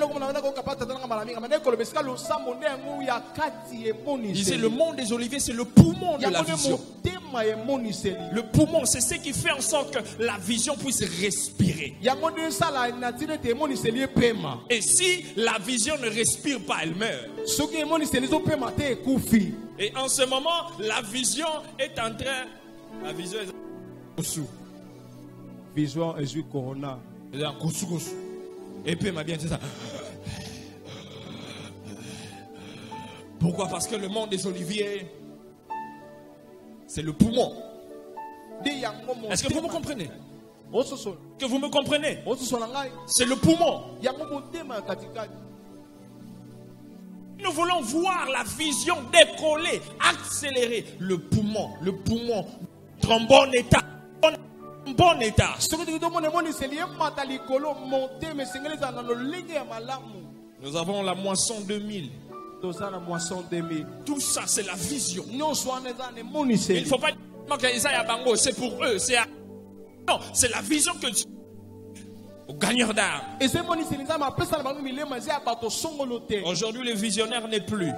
le monde des oliviers c'est le poumon de la vision. Le poumon c'est ce qui fait en sorte que la vision puisse respirer. Et si la vision ne respire pas, elle meurt. Et en ce moment la vision est en train. La vision est vision est corona. Et puis m'a bien dit ça. Pourquoi? Parce que le monde des oliviers, c'est le poumon. Est-ce que vous me comprenez? Que vous me comprenez? C'est le poumon. Nous voulons voir la vision décoller, accélérer. Le poumon, en bon état. Bon état. Nous avons la moisson 2000. Tout ça c'est la vision. Il ne faut pas dire que c'est pour eux. Non, c'est la vision que Dieu aux gagneurs d'âme. Aujourd'hui le visionnaire n'est plus.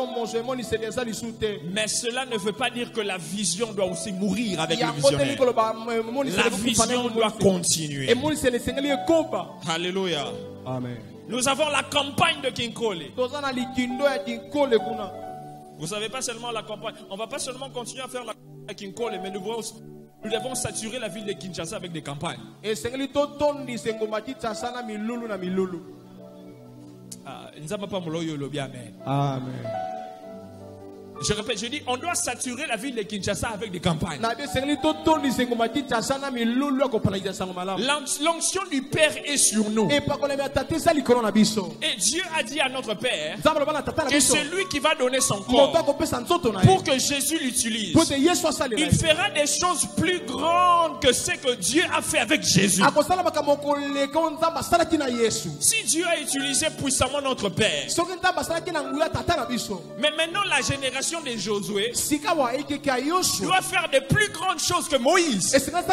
Mais cela ne veut pas dire que la vision doit aussi mourir avec le visionnaire. La vision doit continuer. Alléluia. Amen. Nous avons la campagne de Kinkole. Vous savez pas seulement la campagne. On ne va pas seulement continuer à faire la campagne de Kinkole, mais nous devons saturer la ville de Kinshasa avec des campagnes. Amen. Je répète, je dis, on doit saturer la ville de Kinshasa avec des campagnes. L'onction du Père est sur nous. Et Dieu a dit à notre Père que c'est lui qui va donner son corps pour que Jésus l'utilise. Il fera des choses plus grandes que ce que Dieu a fait avec Jésus. Si Dieu a utilisé puissamment notre Père, mais maintenant la génération de Josué doit faire de plus grandes choses que Moïse.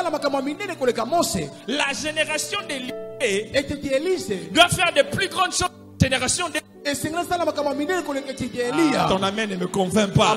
La génération d'Élie doit faire de plus grandes choses que la génération d'Élie. Ton amen ne me convainc pas.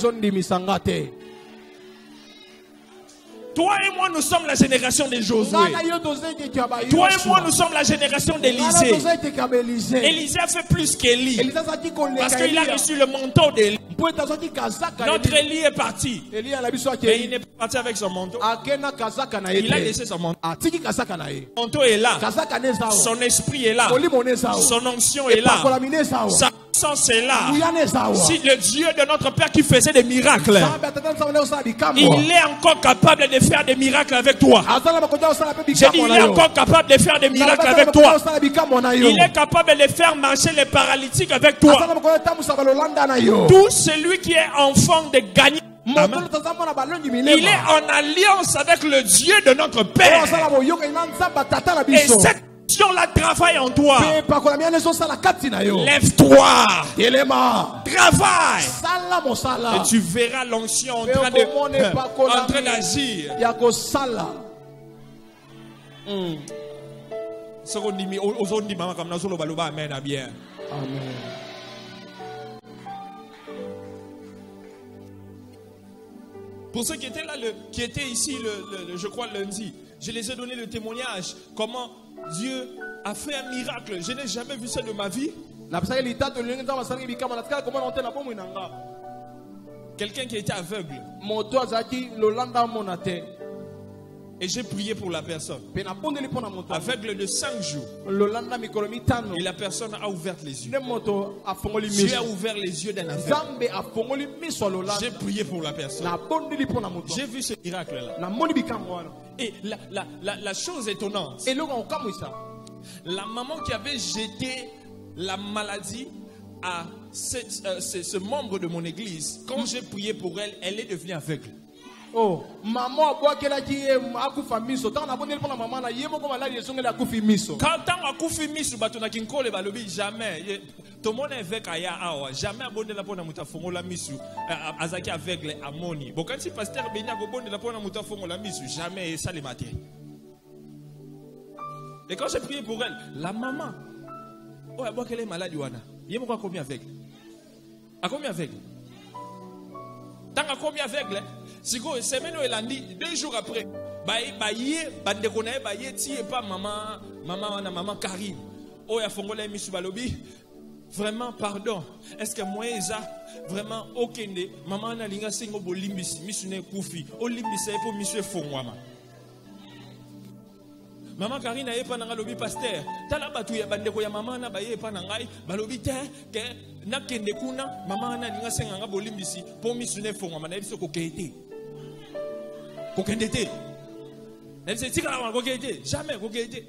Toi et moi, nous sommes la génération de Josué. Toi et moi, nous sommes la génération d'Élisée. Élisée a fait plus qu'Élie. Parce qu'il a reçu le manteau d'Élie. Notre Élie est parti. Mais il n'est pas parti avec son manteau. Il a laissé son manteau. Son manteau est là. Son esprit est là. Son onction est là. Sa puissance est là. Si le Dieu de notre Père qui faisait des miracles, il est encore capable de faire des miracles avec toi. J'ai dit, il est encore capable de faire des miracles avec toi. Il est capable de faire marcher les paralytiques avec toi. Tout celui qui est enfant de gagner, il est en alliance avec le Dieu de notre Père. Et cette la travaille en toi. Lève-toi. Travaille. Et tu verras l'onction en train d'agir. Amen. Pour ceux qui étaient là, qui étaient ici, je crois lundi, je les ai donné le témoignage. Comment Dieu a fait un miracle. Je n'ai jamais vu ça de ma vie. Quelqu'un qui était aveugle. Et j'ai prié pour la personne. Aveugle de 5 jours. Et la personne a ouvert les yeux. Dieu a ouvert les yeux d'un aveugle. J'ai prié pour la personne. J'ai vu ce miracle-là. Et la chose étonnante, La maman qui avait jeté la maladie à ce membre de mon église, quand j'ai prié pour elle, elle est devenue aveugle. Oh, maman a qui akufa miso. Tant na bonne pour maman na yemo comme malade yesongela akufi miso. Quand tant akufi miso batona kinkole balobi jamais. Tout le monde est avec aya awa. Jamais abonde la pona mutafongo la miso. Azaki aveugle amoni. Bon quand si pasteur Benya go bonde la pona mutafongo la miso, jamais ça le matin. Et quand j'ai prié pour elle, la maman, oh elle voit qu'elle est malade wana. Yemo quoi combien aveugle? À combien aveugle? Tant à combien aveugle? Si vous semaine où elle a dit 2 jours après, maman Karim, oh ya fongola misu balobi, vraiment pardon. Est-ce que moi eza vraiment okende maman na linga singo bolimbisi misu ne kufi, o limbisa pour misu fongwama. Maman Karine n'a pas nangalobi pasteur. Tala batu ya bandeko ya maman na baye pa nangai balobi te ke na kende kuna maman na linga senga bolimbisi pour misu ne fongwama na biso ko kete. Kokendete. Elle s'est dit jamais kokendete.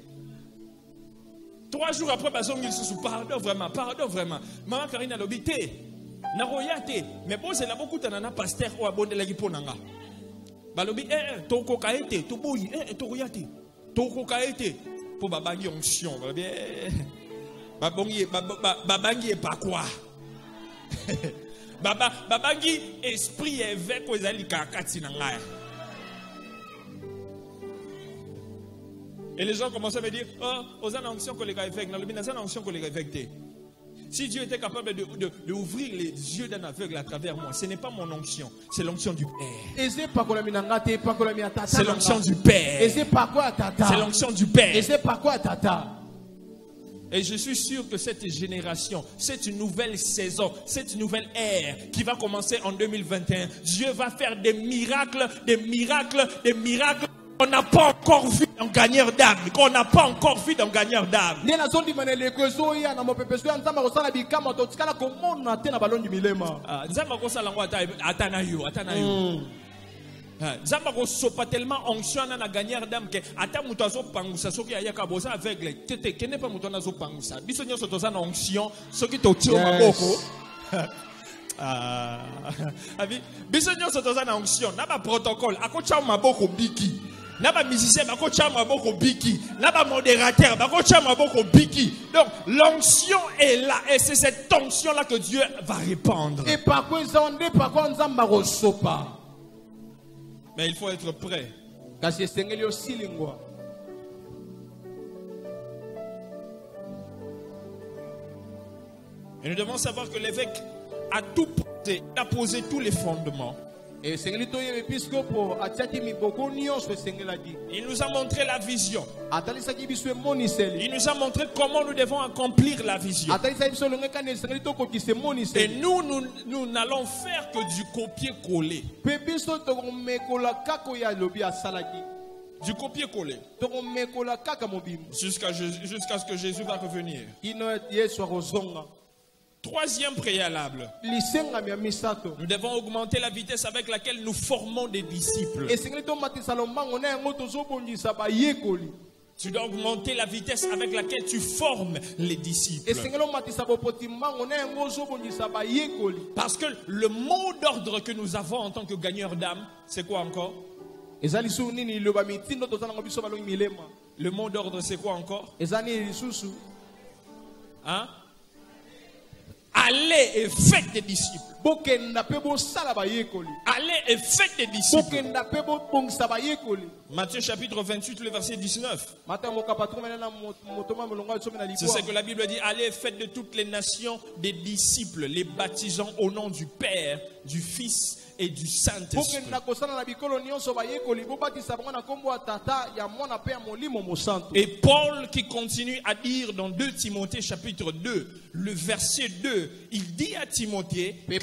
3 jours après, bazongi sous pardon vraiment. Maman Karine a l'obité. Na royate. Mais bon, c'est là beaucoup de pasteur ou abonde la giponanga. Balobi, toko kaete, to boyi, to royate. Toko kaete. Pour babangi onction. Babangi est pas quoi. Babangi esprit évêque aux ali kakati nangaya. Et les gens commençaient à me dire, oh, aux annonciants que les gars effectent, si Dieu était capable d'ouvrir les yeux d'un aveugle à travers moi, ce n'est pas mon onction, c'est l'onction du Père. C'est l'onction du Père. C'est l'onction du Père. Et je suis sûr que cette génération, cette nouvelle saison, cette nouvelle ère qui va commencer en 2021, Dieu va faire des miracles. On n'a pas encore vu un gagneur d'âme. Qu'on n'a pas encore vu d'un gagneur d'âme. Zamba ko sopa tellement onction na gagneur d'âme que ata muto azo pangusa soki ayaka boza aveugle tete kene pa muto na zo pangusa biso nyoso toza na onction soki to tio maboko. Biso nyoso toza na onction na ba protocole akocha maboko biki. Naba musicien bako chama boko biki, naba modérateur bako chama boko biki. Donc l'onction est là et c'est cette onction là que Dieu va répandre. Et par quoi zonde par quoi nzamba ko sopa. Mais il faut être prêt. Kasi sengeli osilingwa. Et nous devons savoir que l'évêque a tout posé, a posé tous les fondements. Il nous a montré la vision. Il nous a montré comment nous devons accomplir la vision. Et nous n'allons faire que du copier-coller. Du copier-coller. Jusqu'à ce que Jésus va revenir. 3e préalable. Nous devons augmenter la vitesse avec laquelle nous formons des disciples. Tu dois augmenter la vitesse avec laquelle tu formes les disciples. Parce que le mot d'ordre que nous avons en tant que gagneurs d'âme, c'est quoi encore? Le mot d'ordre, c'est quoi encore? Hein? Allez et faites des disciples. Allez et faites des disciples. Matthieu chapitre 28, le verset 19. C'est ce que la Bible dit. Allez et faites de toutes les nations des disciples, les baptisant au nom du Père, du Fils et du Saint-Esprit. Et Paul qui continue à dire dans 2 Timothée chapitre 2, le verset 2, il dit à Timothée que,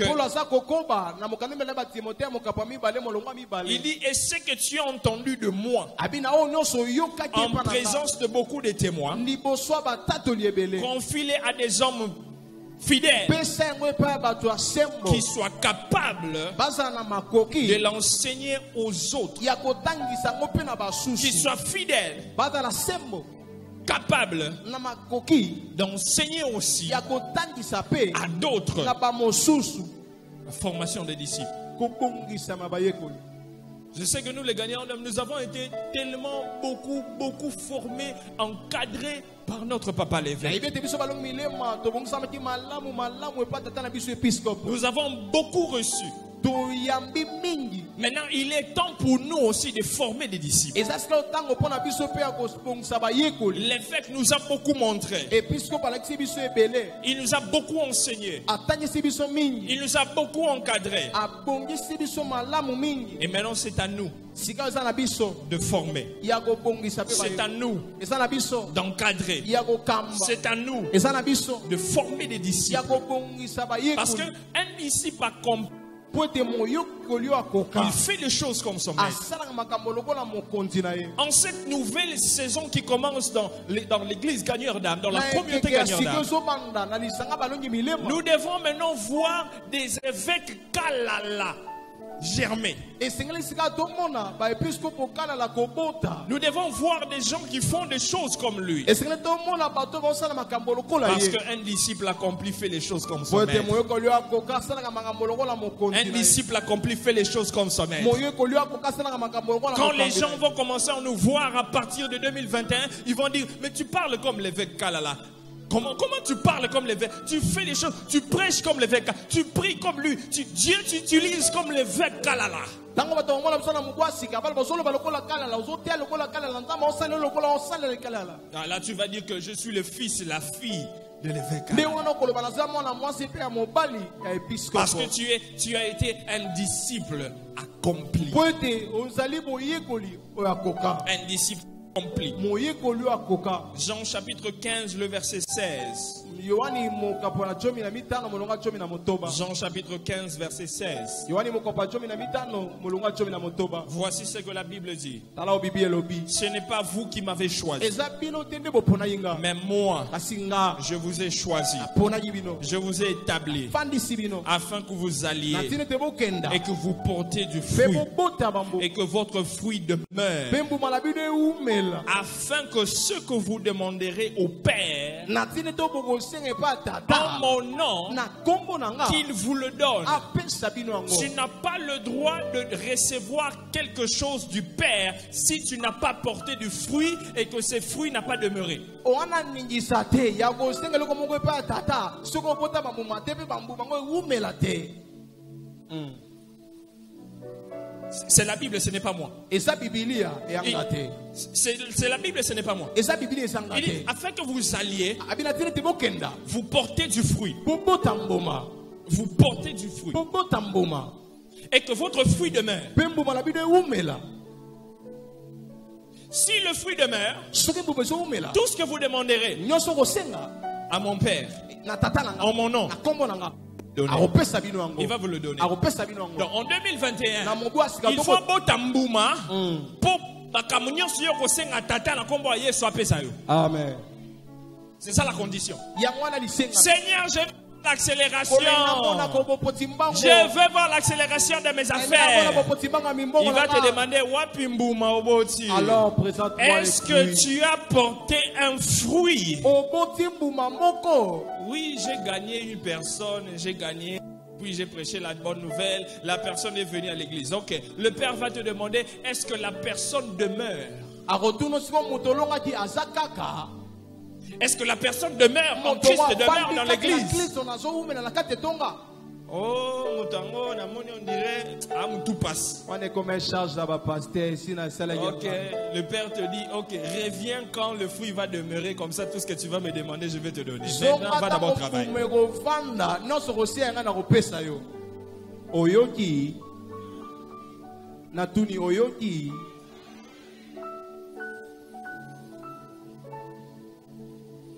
il dit, et ce que tu as entendu de moi en présence de beaucoup de témoins, confie-les à des hommes fidèles qui soient capables de l'enseigner aux autres, qui soient fidèles, capable d'enseigner aussi à d'autres la formation des disciples. Je sais que nous les gagnants d'hommes, nous avons été tellement beaucoup formés, encadrés par notre papa l'évêque. Nous avons beaucoup reçu. Maintenant, il est temps pour nous aussi de former des disciples. L'évêque nous a beaucoup montré. Il nous a beaucoup enseigné. Il nous a beaucoup encadré. Et maintenant, c'est à nous de former. C'est à nous d'encadrer. C'est à nous de former des disciples. Parce qu'un disciple accompli, il fait les choses comme son maître. En cette nouvelle saison qui commence dans l'église gagneur d'âme, dans la communauté gagneur d'âme, nous devons maintenant voir des évêques kalala germer. Nous devons voir des gens qui font des choses comme lui. Parce qu'un disciple accompli fait les choses comme son maître. Un disciple accompli fait les choses comme son maître. Quand les gens vont commencer à nous voir à partir de 2021, ils vont dire, mais tu parles comme l'évêque Kalala. Comment tu parles comme l'évêque? Tu fais les choses, tu prêches comme l'évêque, tu pries comme lui, Dieu tu utilises comme l'évêque Kalala. Ah, là tu vas dire que je suis le fils et la fille de l'évêque. Parce que tu as été un disciple accompli. Un disciple accompli. Jean chapitre 15, le verset 16. Jean chapitre 15, verset 16. Voici ce que la Bible dit. Ce n'est pas vous qui m'avez choisi, mais moi, je vous ai choisi. Je vous ai établi afin que vous alliez et que vous portez du fruit et que votre fruit demeure, afin que ce que vous demanderez au Père en mon nom, qu'il vous le donne. Tu n'as pas le droit de recevoir quelque chose du Père si tu n'as pas porté du fruit et que ces fruits n'ont pas demeuré. C'est la Bible, ce n'est pas moi. C'est la Bible, ce n'est pas moi. Il dit, afin que vous alliez, vous portez du fruit. Vous portez du fruit. Et que votre fruit demeure. Si le fruit demeure, tout ce que vous demanderez à mon Père, en mon nom, il va vous le donner. Donc en 2021, il faut botambouma pour Amen. C'est ça la condition. Seigneur, je veux l'accélération. Je veux voir l'accélération de mes affaires. Il va te demander alors présente-moi. Est-ce que tu as porté un fruit? Oui, j'ai gagné une personne, puis j'ai prêché la bonne nouvelle, la personne est venue à l'église. Ok, le Père va te demander, est-ce que la personne demeure? Est-ce que la personne demeure en Christ, demeure dans l'église? Oh, on dirait, tout passe. Ok, le Père te dit, ok, reviens quand le fruit va demeurer, comme ça tout ce que tu vas me demander, je vais te donner. Maintenant, va d'abord travailler. Oyoki, Natuni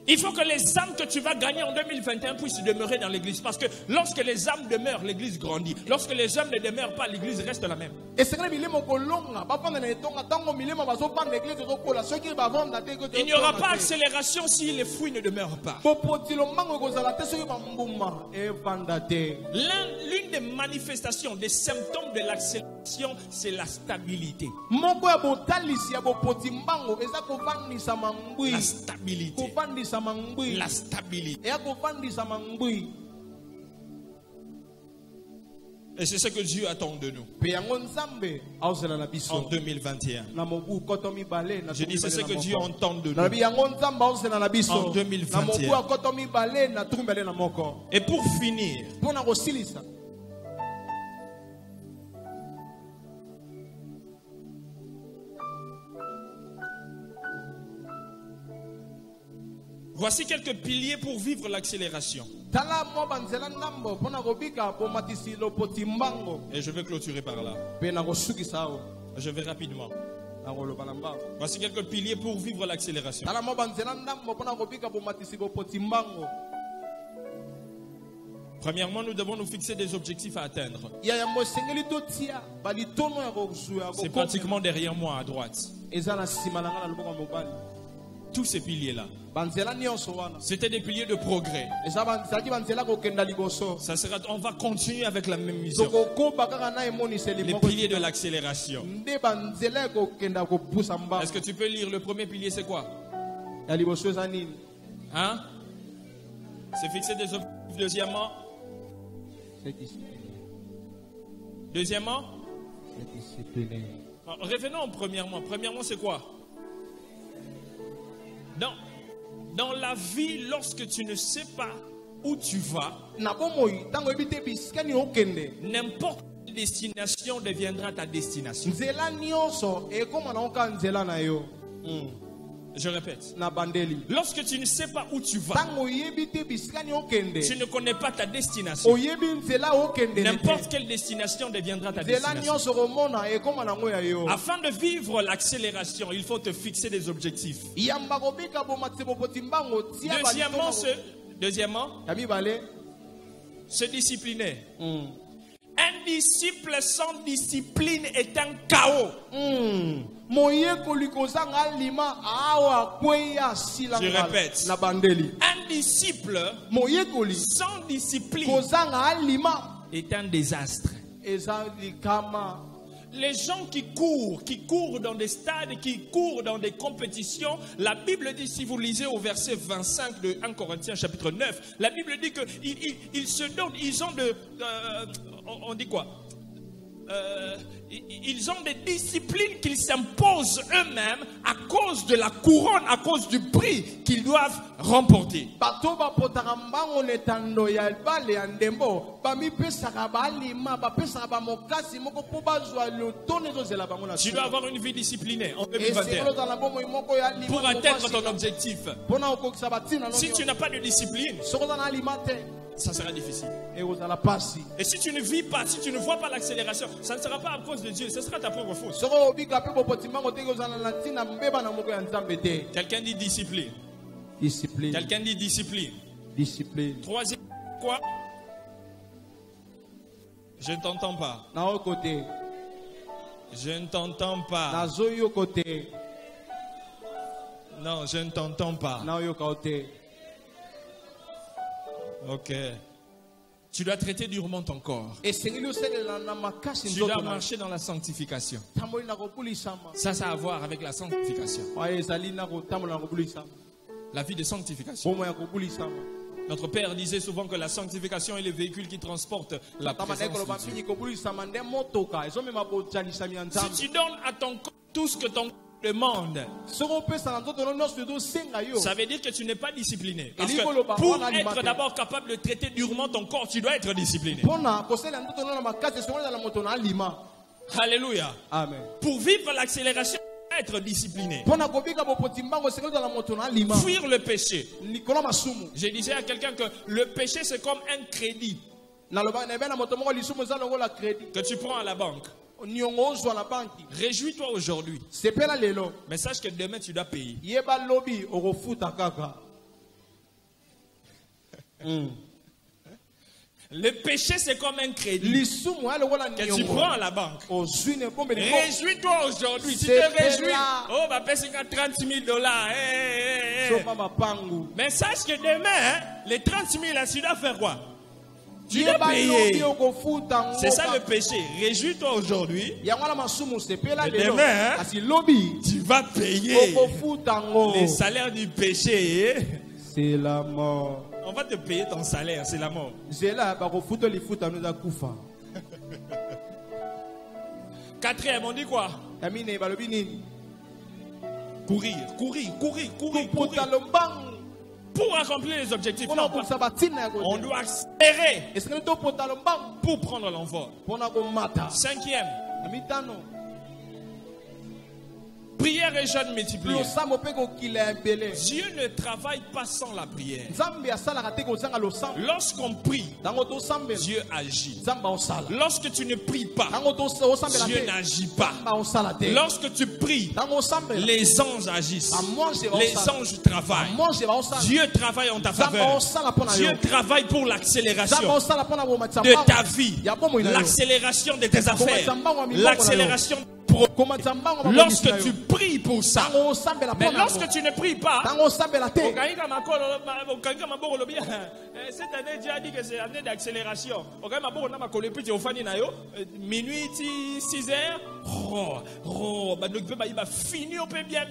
Il faut que les âmes que tu vas gagner en 2021 puissent demeurer dans l'église. Parce que lorsque les âmes demeurent, l'église grandit. Lorsque les âmes ne demeurent pas, l'église reste la même. Il n'y aura pas accélération si les fruits ne demeurent pas. L'une des manifestations, des symptômes de l'accélération, c'est la stabilité. La stabilité. La stabilité. Et c'est ce que Dieu attend de nous en 2021. Je dis c'est ce que Dieu entend de nous en 2021. Et pour finir, voici quelques piliers pour vivre l'accélération. Et je vais clôturer par là. Je vais rapidement. Voici quelques piliers pour vivre l'accélération. Premièrement, nous devons nous fixer des objectifs à atteindre. C'est pratiquement derrière moi à droite. Tous ces piliers-là, c'était des piliers de progrès. On va continuer avec la même mission. Les piliers de l'accélération. Est-ce que tu peux lire le premier pilier, c'est quoi? Hein? C'est fixer des objectifs. Deuxièmement, revenons premièrement. Premièrement, c'est quoi? Dans la vie, lorsque tu ne sais pas où tu vas, n'importe quelle destination deviendra ta destination. Je répète. Lorsque tu ne sais pas où tu vas, tu ne connais pas ta destination. N'importe quelle destination deviendra ta destination. Afin de vivre l'accélération, il faut te fixer des objectifs. Deuxièmement, se discipliner. Un disciple sans discipline est un chaos. Je répète. Un disciple sans discipline est un désastre. Les gens qui courent dans des stades, qui courent dans des compétitions, la Bible dit, si vous lisez au verset 25 de 1 Corinthiens chapitre 9, la Bible dit qu'ils se donnent, ils ont on dit quoi? Ils ont des disciplines qu'ils s'imposent eux-mêmes à cause de la couronne, à cause du prix qu'ils doivent remporter. Tu dois avoir une vie disciplinée en 2021 pour atteindre ton objectif. Si tu n'as pas de discipline, ça sera difficile. Et si tu ne vis pas, si tu ne vois pas l'accélération, ça ne sera pas à cause de Dieu, ce sera ta propre faute. Quelqu'un dit discipline. Quelqu'un dit discipline. Troisième, quoi? Je ne t'entends pas. Je ne t'entends pas. Non, je ne t'entends pas. Ok. Tu dois traiter durement ton corps. Tu dois marcher dans la sanctification. Ça a à voir avec la sanctification. La vie de sanctification. Notre père disait souvent que la sanctification est le véhicule qui transporte la présence de Dieu. Si tu donnes à ton corps tout ce que ton corps demande, ça veut dire que tu n'es pas discipliné. Parce que pour être d'abord capable de traiter durement ton corps, tu dois être discipliné. Alléluia. Amen. Pour vivre l'accélération, être discipliné. Fuir le péché. Je disais à quelqu'un que le péché c'est comme un crédit que tu prends à la banque. Réjouis-toi aujourd'hui. Mais sache que demain tu dois payer. Le péché, c'est comme un crédit que tu prends à la banque. Réjouis-toi aujourd'hui. Si tu te réjouis, oh, va payer $30,000. Mais sache que demain, les 30 000, tu dois faire quoi? Tu dois payer. C'est ça le péché. Réjouis-toi aujourd'hui. Mais demain, tu vas payer. Les salaires du péché, c'est la mort. On va te payer ton salaire, c'est la mort. Quatrième, on dit quoi? Courir. Pour accomplir les objectifs. Non, on doit accélérer pour prendre l'envol. Cinquième. Prière et jeûne multipliés. Dieu ne travaille pas sans la prière. Lorsqu'on prie, Dieu agit. Lorsque tu ne pries pas, Dieu n'agit pas. Lorsque tu pries, les anges agissent. Les anges travaillent. Dieu travaille en ta faveur. Dieu travaille pour l'accélération de ta vie, l'accélération de tes affaires, l'accélération. Lorsque tu pries pour ça, mais lorsque tu ne pries pas, cette année Dieu a dit que c'est l'année d'accélération. Minuit, 6 heures, il va finir bien.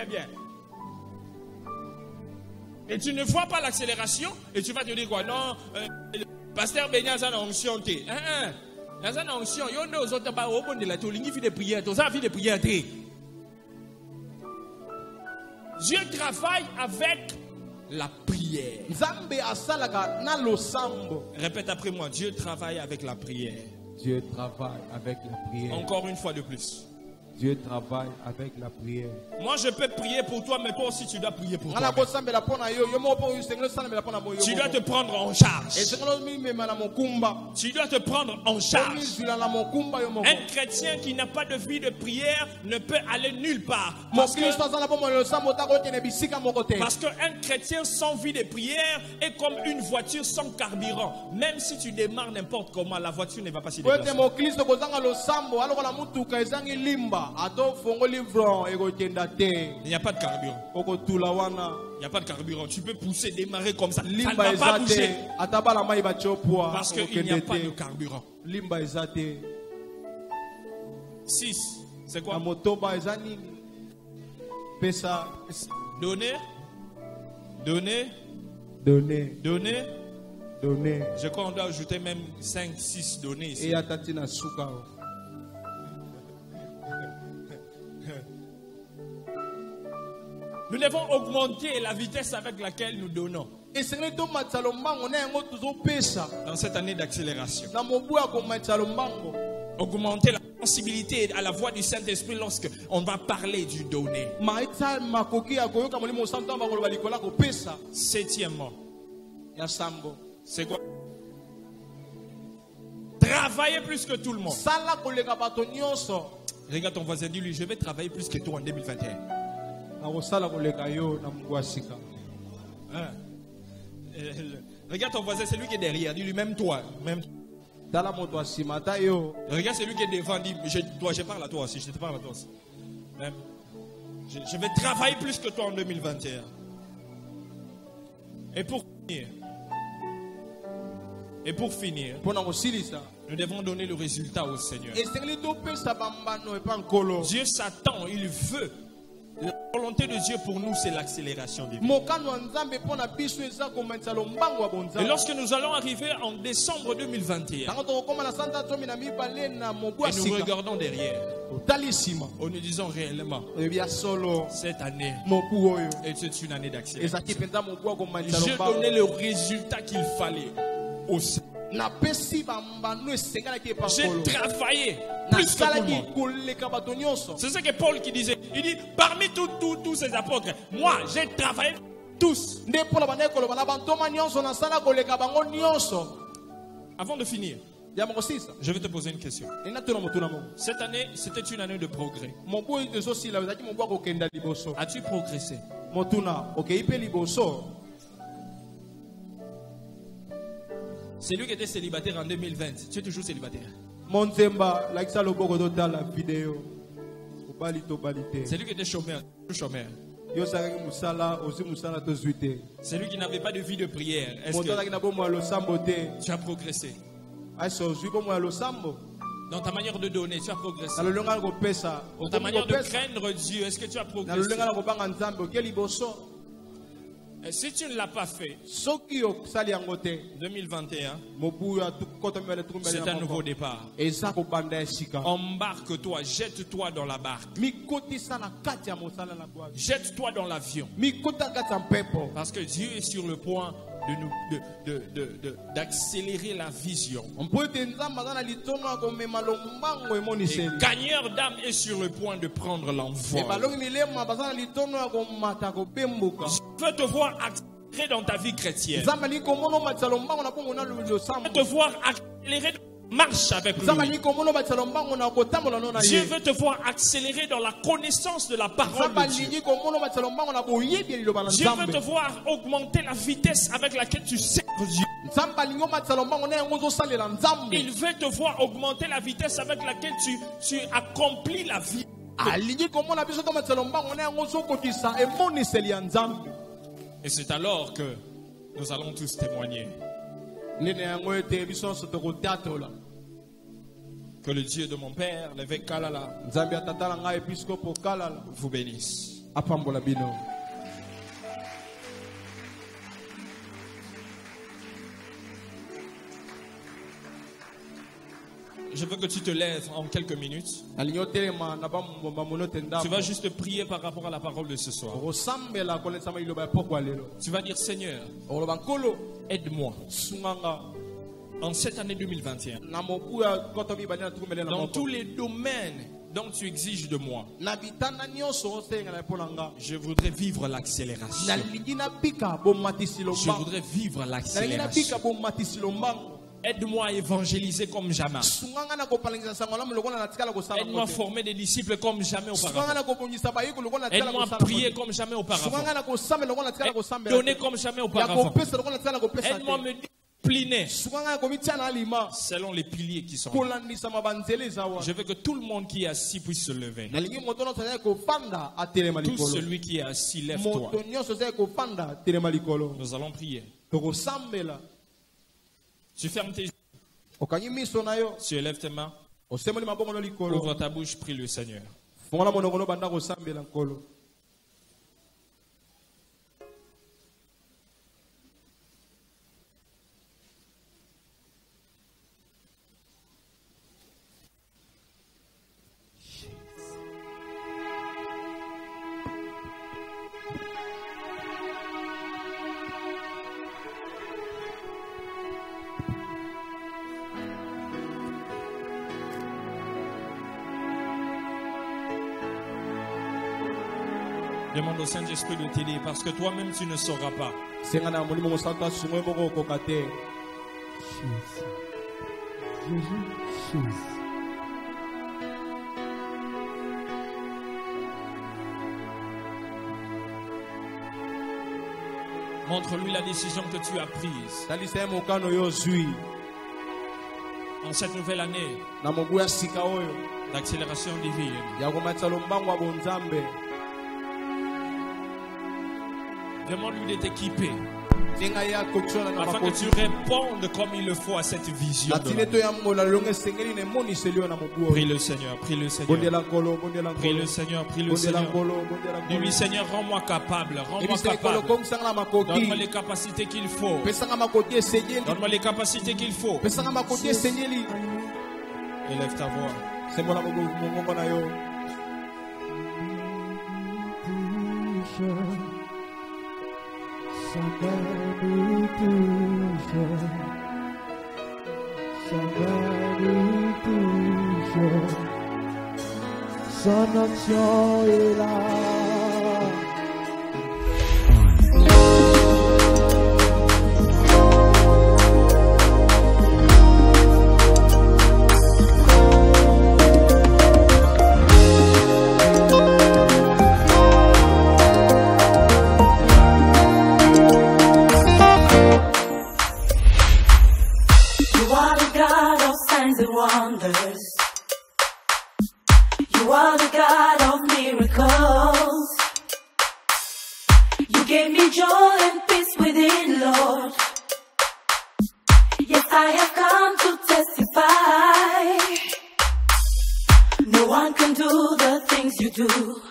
Et tu ne vois pas l'accélération et tu vas te dire quoi? Non, le pasteur Benyaz a l'onction. Dans une onction, il y a des autres qui des prières. Dieu travaille avec la prière. Répète après moi, Dieu travaille avec la prière. Dieu travaille avec la prière. Encore une fois de plus. Dieu travaille avec la prière. Moi je peux prier pour toi, mais toi aussi tu dois prier pour toi. Tu dois te prendre en charge. Tu dois te prendre en charge. Un chrétien qui n'a pas de vie de prière ne peut aller nulle part. Parce qu'un chrétien sans vie de prière est comme une voiture sans carburant. Même si tu démarres n'importe comment, la voiture ne va pas s'y déplacer. Il n'y a pas de carburant. Il n'y a pas de carburant. Tu peux pousser, démarrer comme ça. Ça ne va pas bouger. Parce qu'il n'y a pas de carburant. 6. C'est quoi? Donner. Je crois qu'on doit ajouter même 5, 6 données ici. Nous devons augmenter la vitesse avec laquelle nous donnons. Dans cette année d'accélération. Augmenter la sensibilité à la voix du Saint-Esprit lorsque on va parler du donner. Septièmement. C'est quoi? Travailler plus que tout le monde. Regarde ton voisin, dis-lui, je vais travailler plus que toi en 2021. Regarde ton voisin, c'est lui qui est derrière. Dis-lui, même toi. Regarde celui qui est devant. Dis, je parle à toi aussi. Je te parle à toi aussi. Je vais travailler plus que toi en 2021. Et pour finir, nous devons donner le résultat au Seigneur. Dieu s'attend, il veut. La volonté de Dieu pour nous, c'est l'accélération des vies. Et lorsque nous allons arriver en décembre 2021, et nous regardons derrière, en nous disant réellement, cette année est une année d'accélération. J'ai donné le résultat qu'il fallait au Seigneur. J'ai travaillé plus que tout le monde. C'est ce que Paul qui disait. Il dit, parmi tous ces apôtres, moi j'ai travaillé tous. Avant de finir, je vais te poser une question. Cette année, c'était une année de progrès. As-tu progressé? C'est lui qui était célibataire en 2020. Tu es toujours célibataire. C'est lui qui était chômeur. C'est lui qui n'avait pas de vie de prière. Est-ce que tu as progressé? Dans ta manière de donner, tu as progressé. Dans ta manière de craindre Dieu, est-ce que tu as progressé? Et si tu ne l'as pas fait, 2021, c'est un nouveau départ. Embarque-toi, jette-toi dans la barque. Jette-toi dans l'avion. Parce que Dieu est sur le point d'accélérer la vision. Et gagneur d'âme est sur le point de prendre l'envol. Je veux te voir accélérer dans ta vie chrétienne. Je veux te voir accélérer dans marche avec lui. Dieu veut te voir accélérer dans la connaissance de la parole de Dieu. Dieu veut te voir augmenter la vitesse avec laquelle tu sers Dieu. Il veut te voir augmenter la vitesse avec laquelle tu accomplis la vie. Et c'est alors que nous allons tous témoigner. Que le Dieu de mon père, l'évêque Kalala, vous bénisse. Je veux que tu te lèves en quelques minutes. Tu vas juste prier par rapport à la parole de ce soir. Tu vas dire, Seigneur, aide-moi. En cette année 2021, dans tous les domaines dont tu exiges de moi, je voudrais vivre l'accélération. Je voudrais vivre l'accélération. Aide-moi à évangéliser comme jamais. Aide-moi à former des disciples comme jamais auparavant. Aide-moi à prier comme jamais auparavant. Aide-moi à donner comme jamais auparavant. Aide-moi à me discipliner selon les piliers qui sont là. Je veux que tout le monde qui est assis puisse se lever. Tout celui qui est assis, lève-toi. Nous allons prier. Tu fermes tes yeux. Tu élèves tes mains. Ouvre ta bouche, prie le Seigneur. Demande au Saint-Esprit de t'aider parce que toi-même tu ne sauras pas. Montre-lui la décision que tu as prise. En cette nouvelle année d'accélération divine. Demande-lui de t'équiper afin que tu répondes comme il le faut à cette vision. Prie le Seigneur, prie le Seigneur. Prie le Seigneur, prie le Seigneur. Dis-lui, Seigneur, rends-moi capable, rends-moi capable. Donne-moi les capacités qu'il faut. Donne-moi les capacités qu'il faut. Élève ta voix. Somebody touche, somebody touche, son onction est là. You are the God of miracles. You gave me joy and peace within, Lord. Yes, I have come to testify. No one can do the things you do.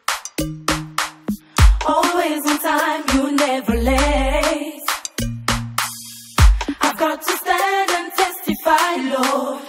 Always on time, you never late. I've got to stand and testify, Lord.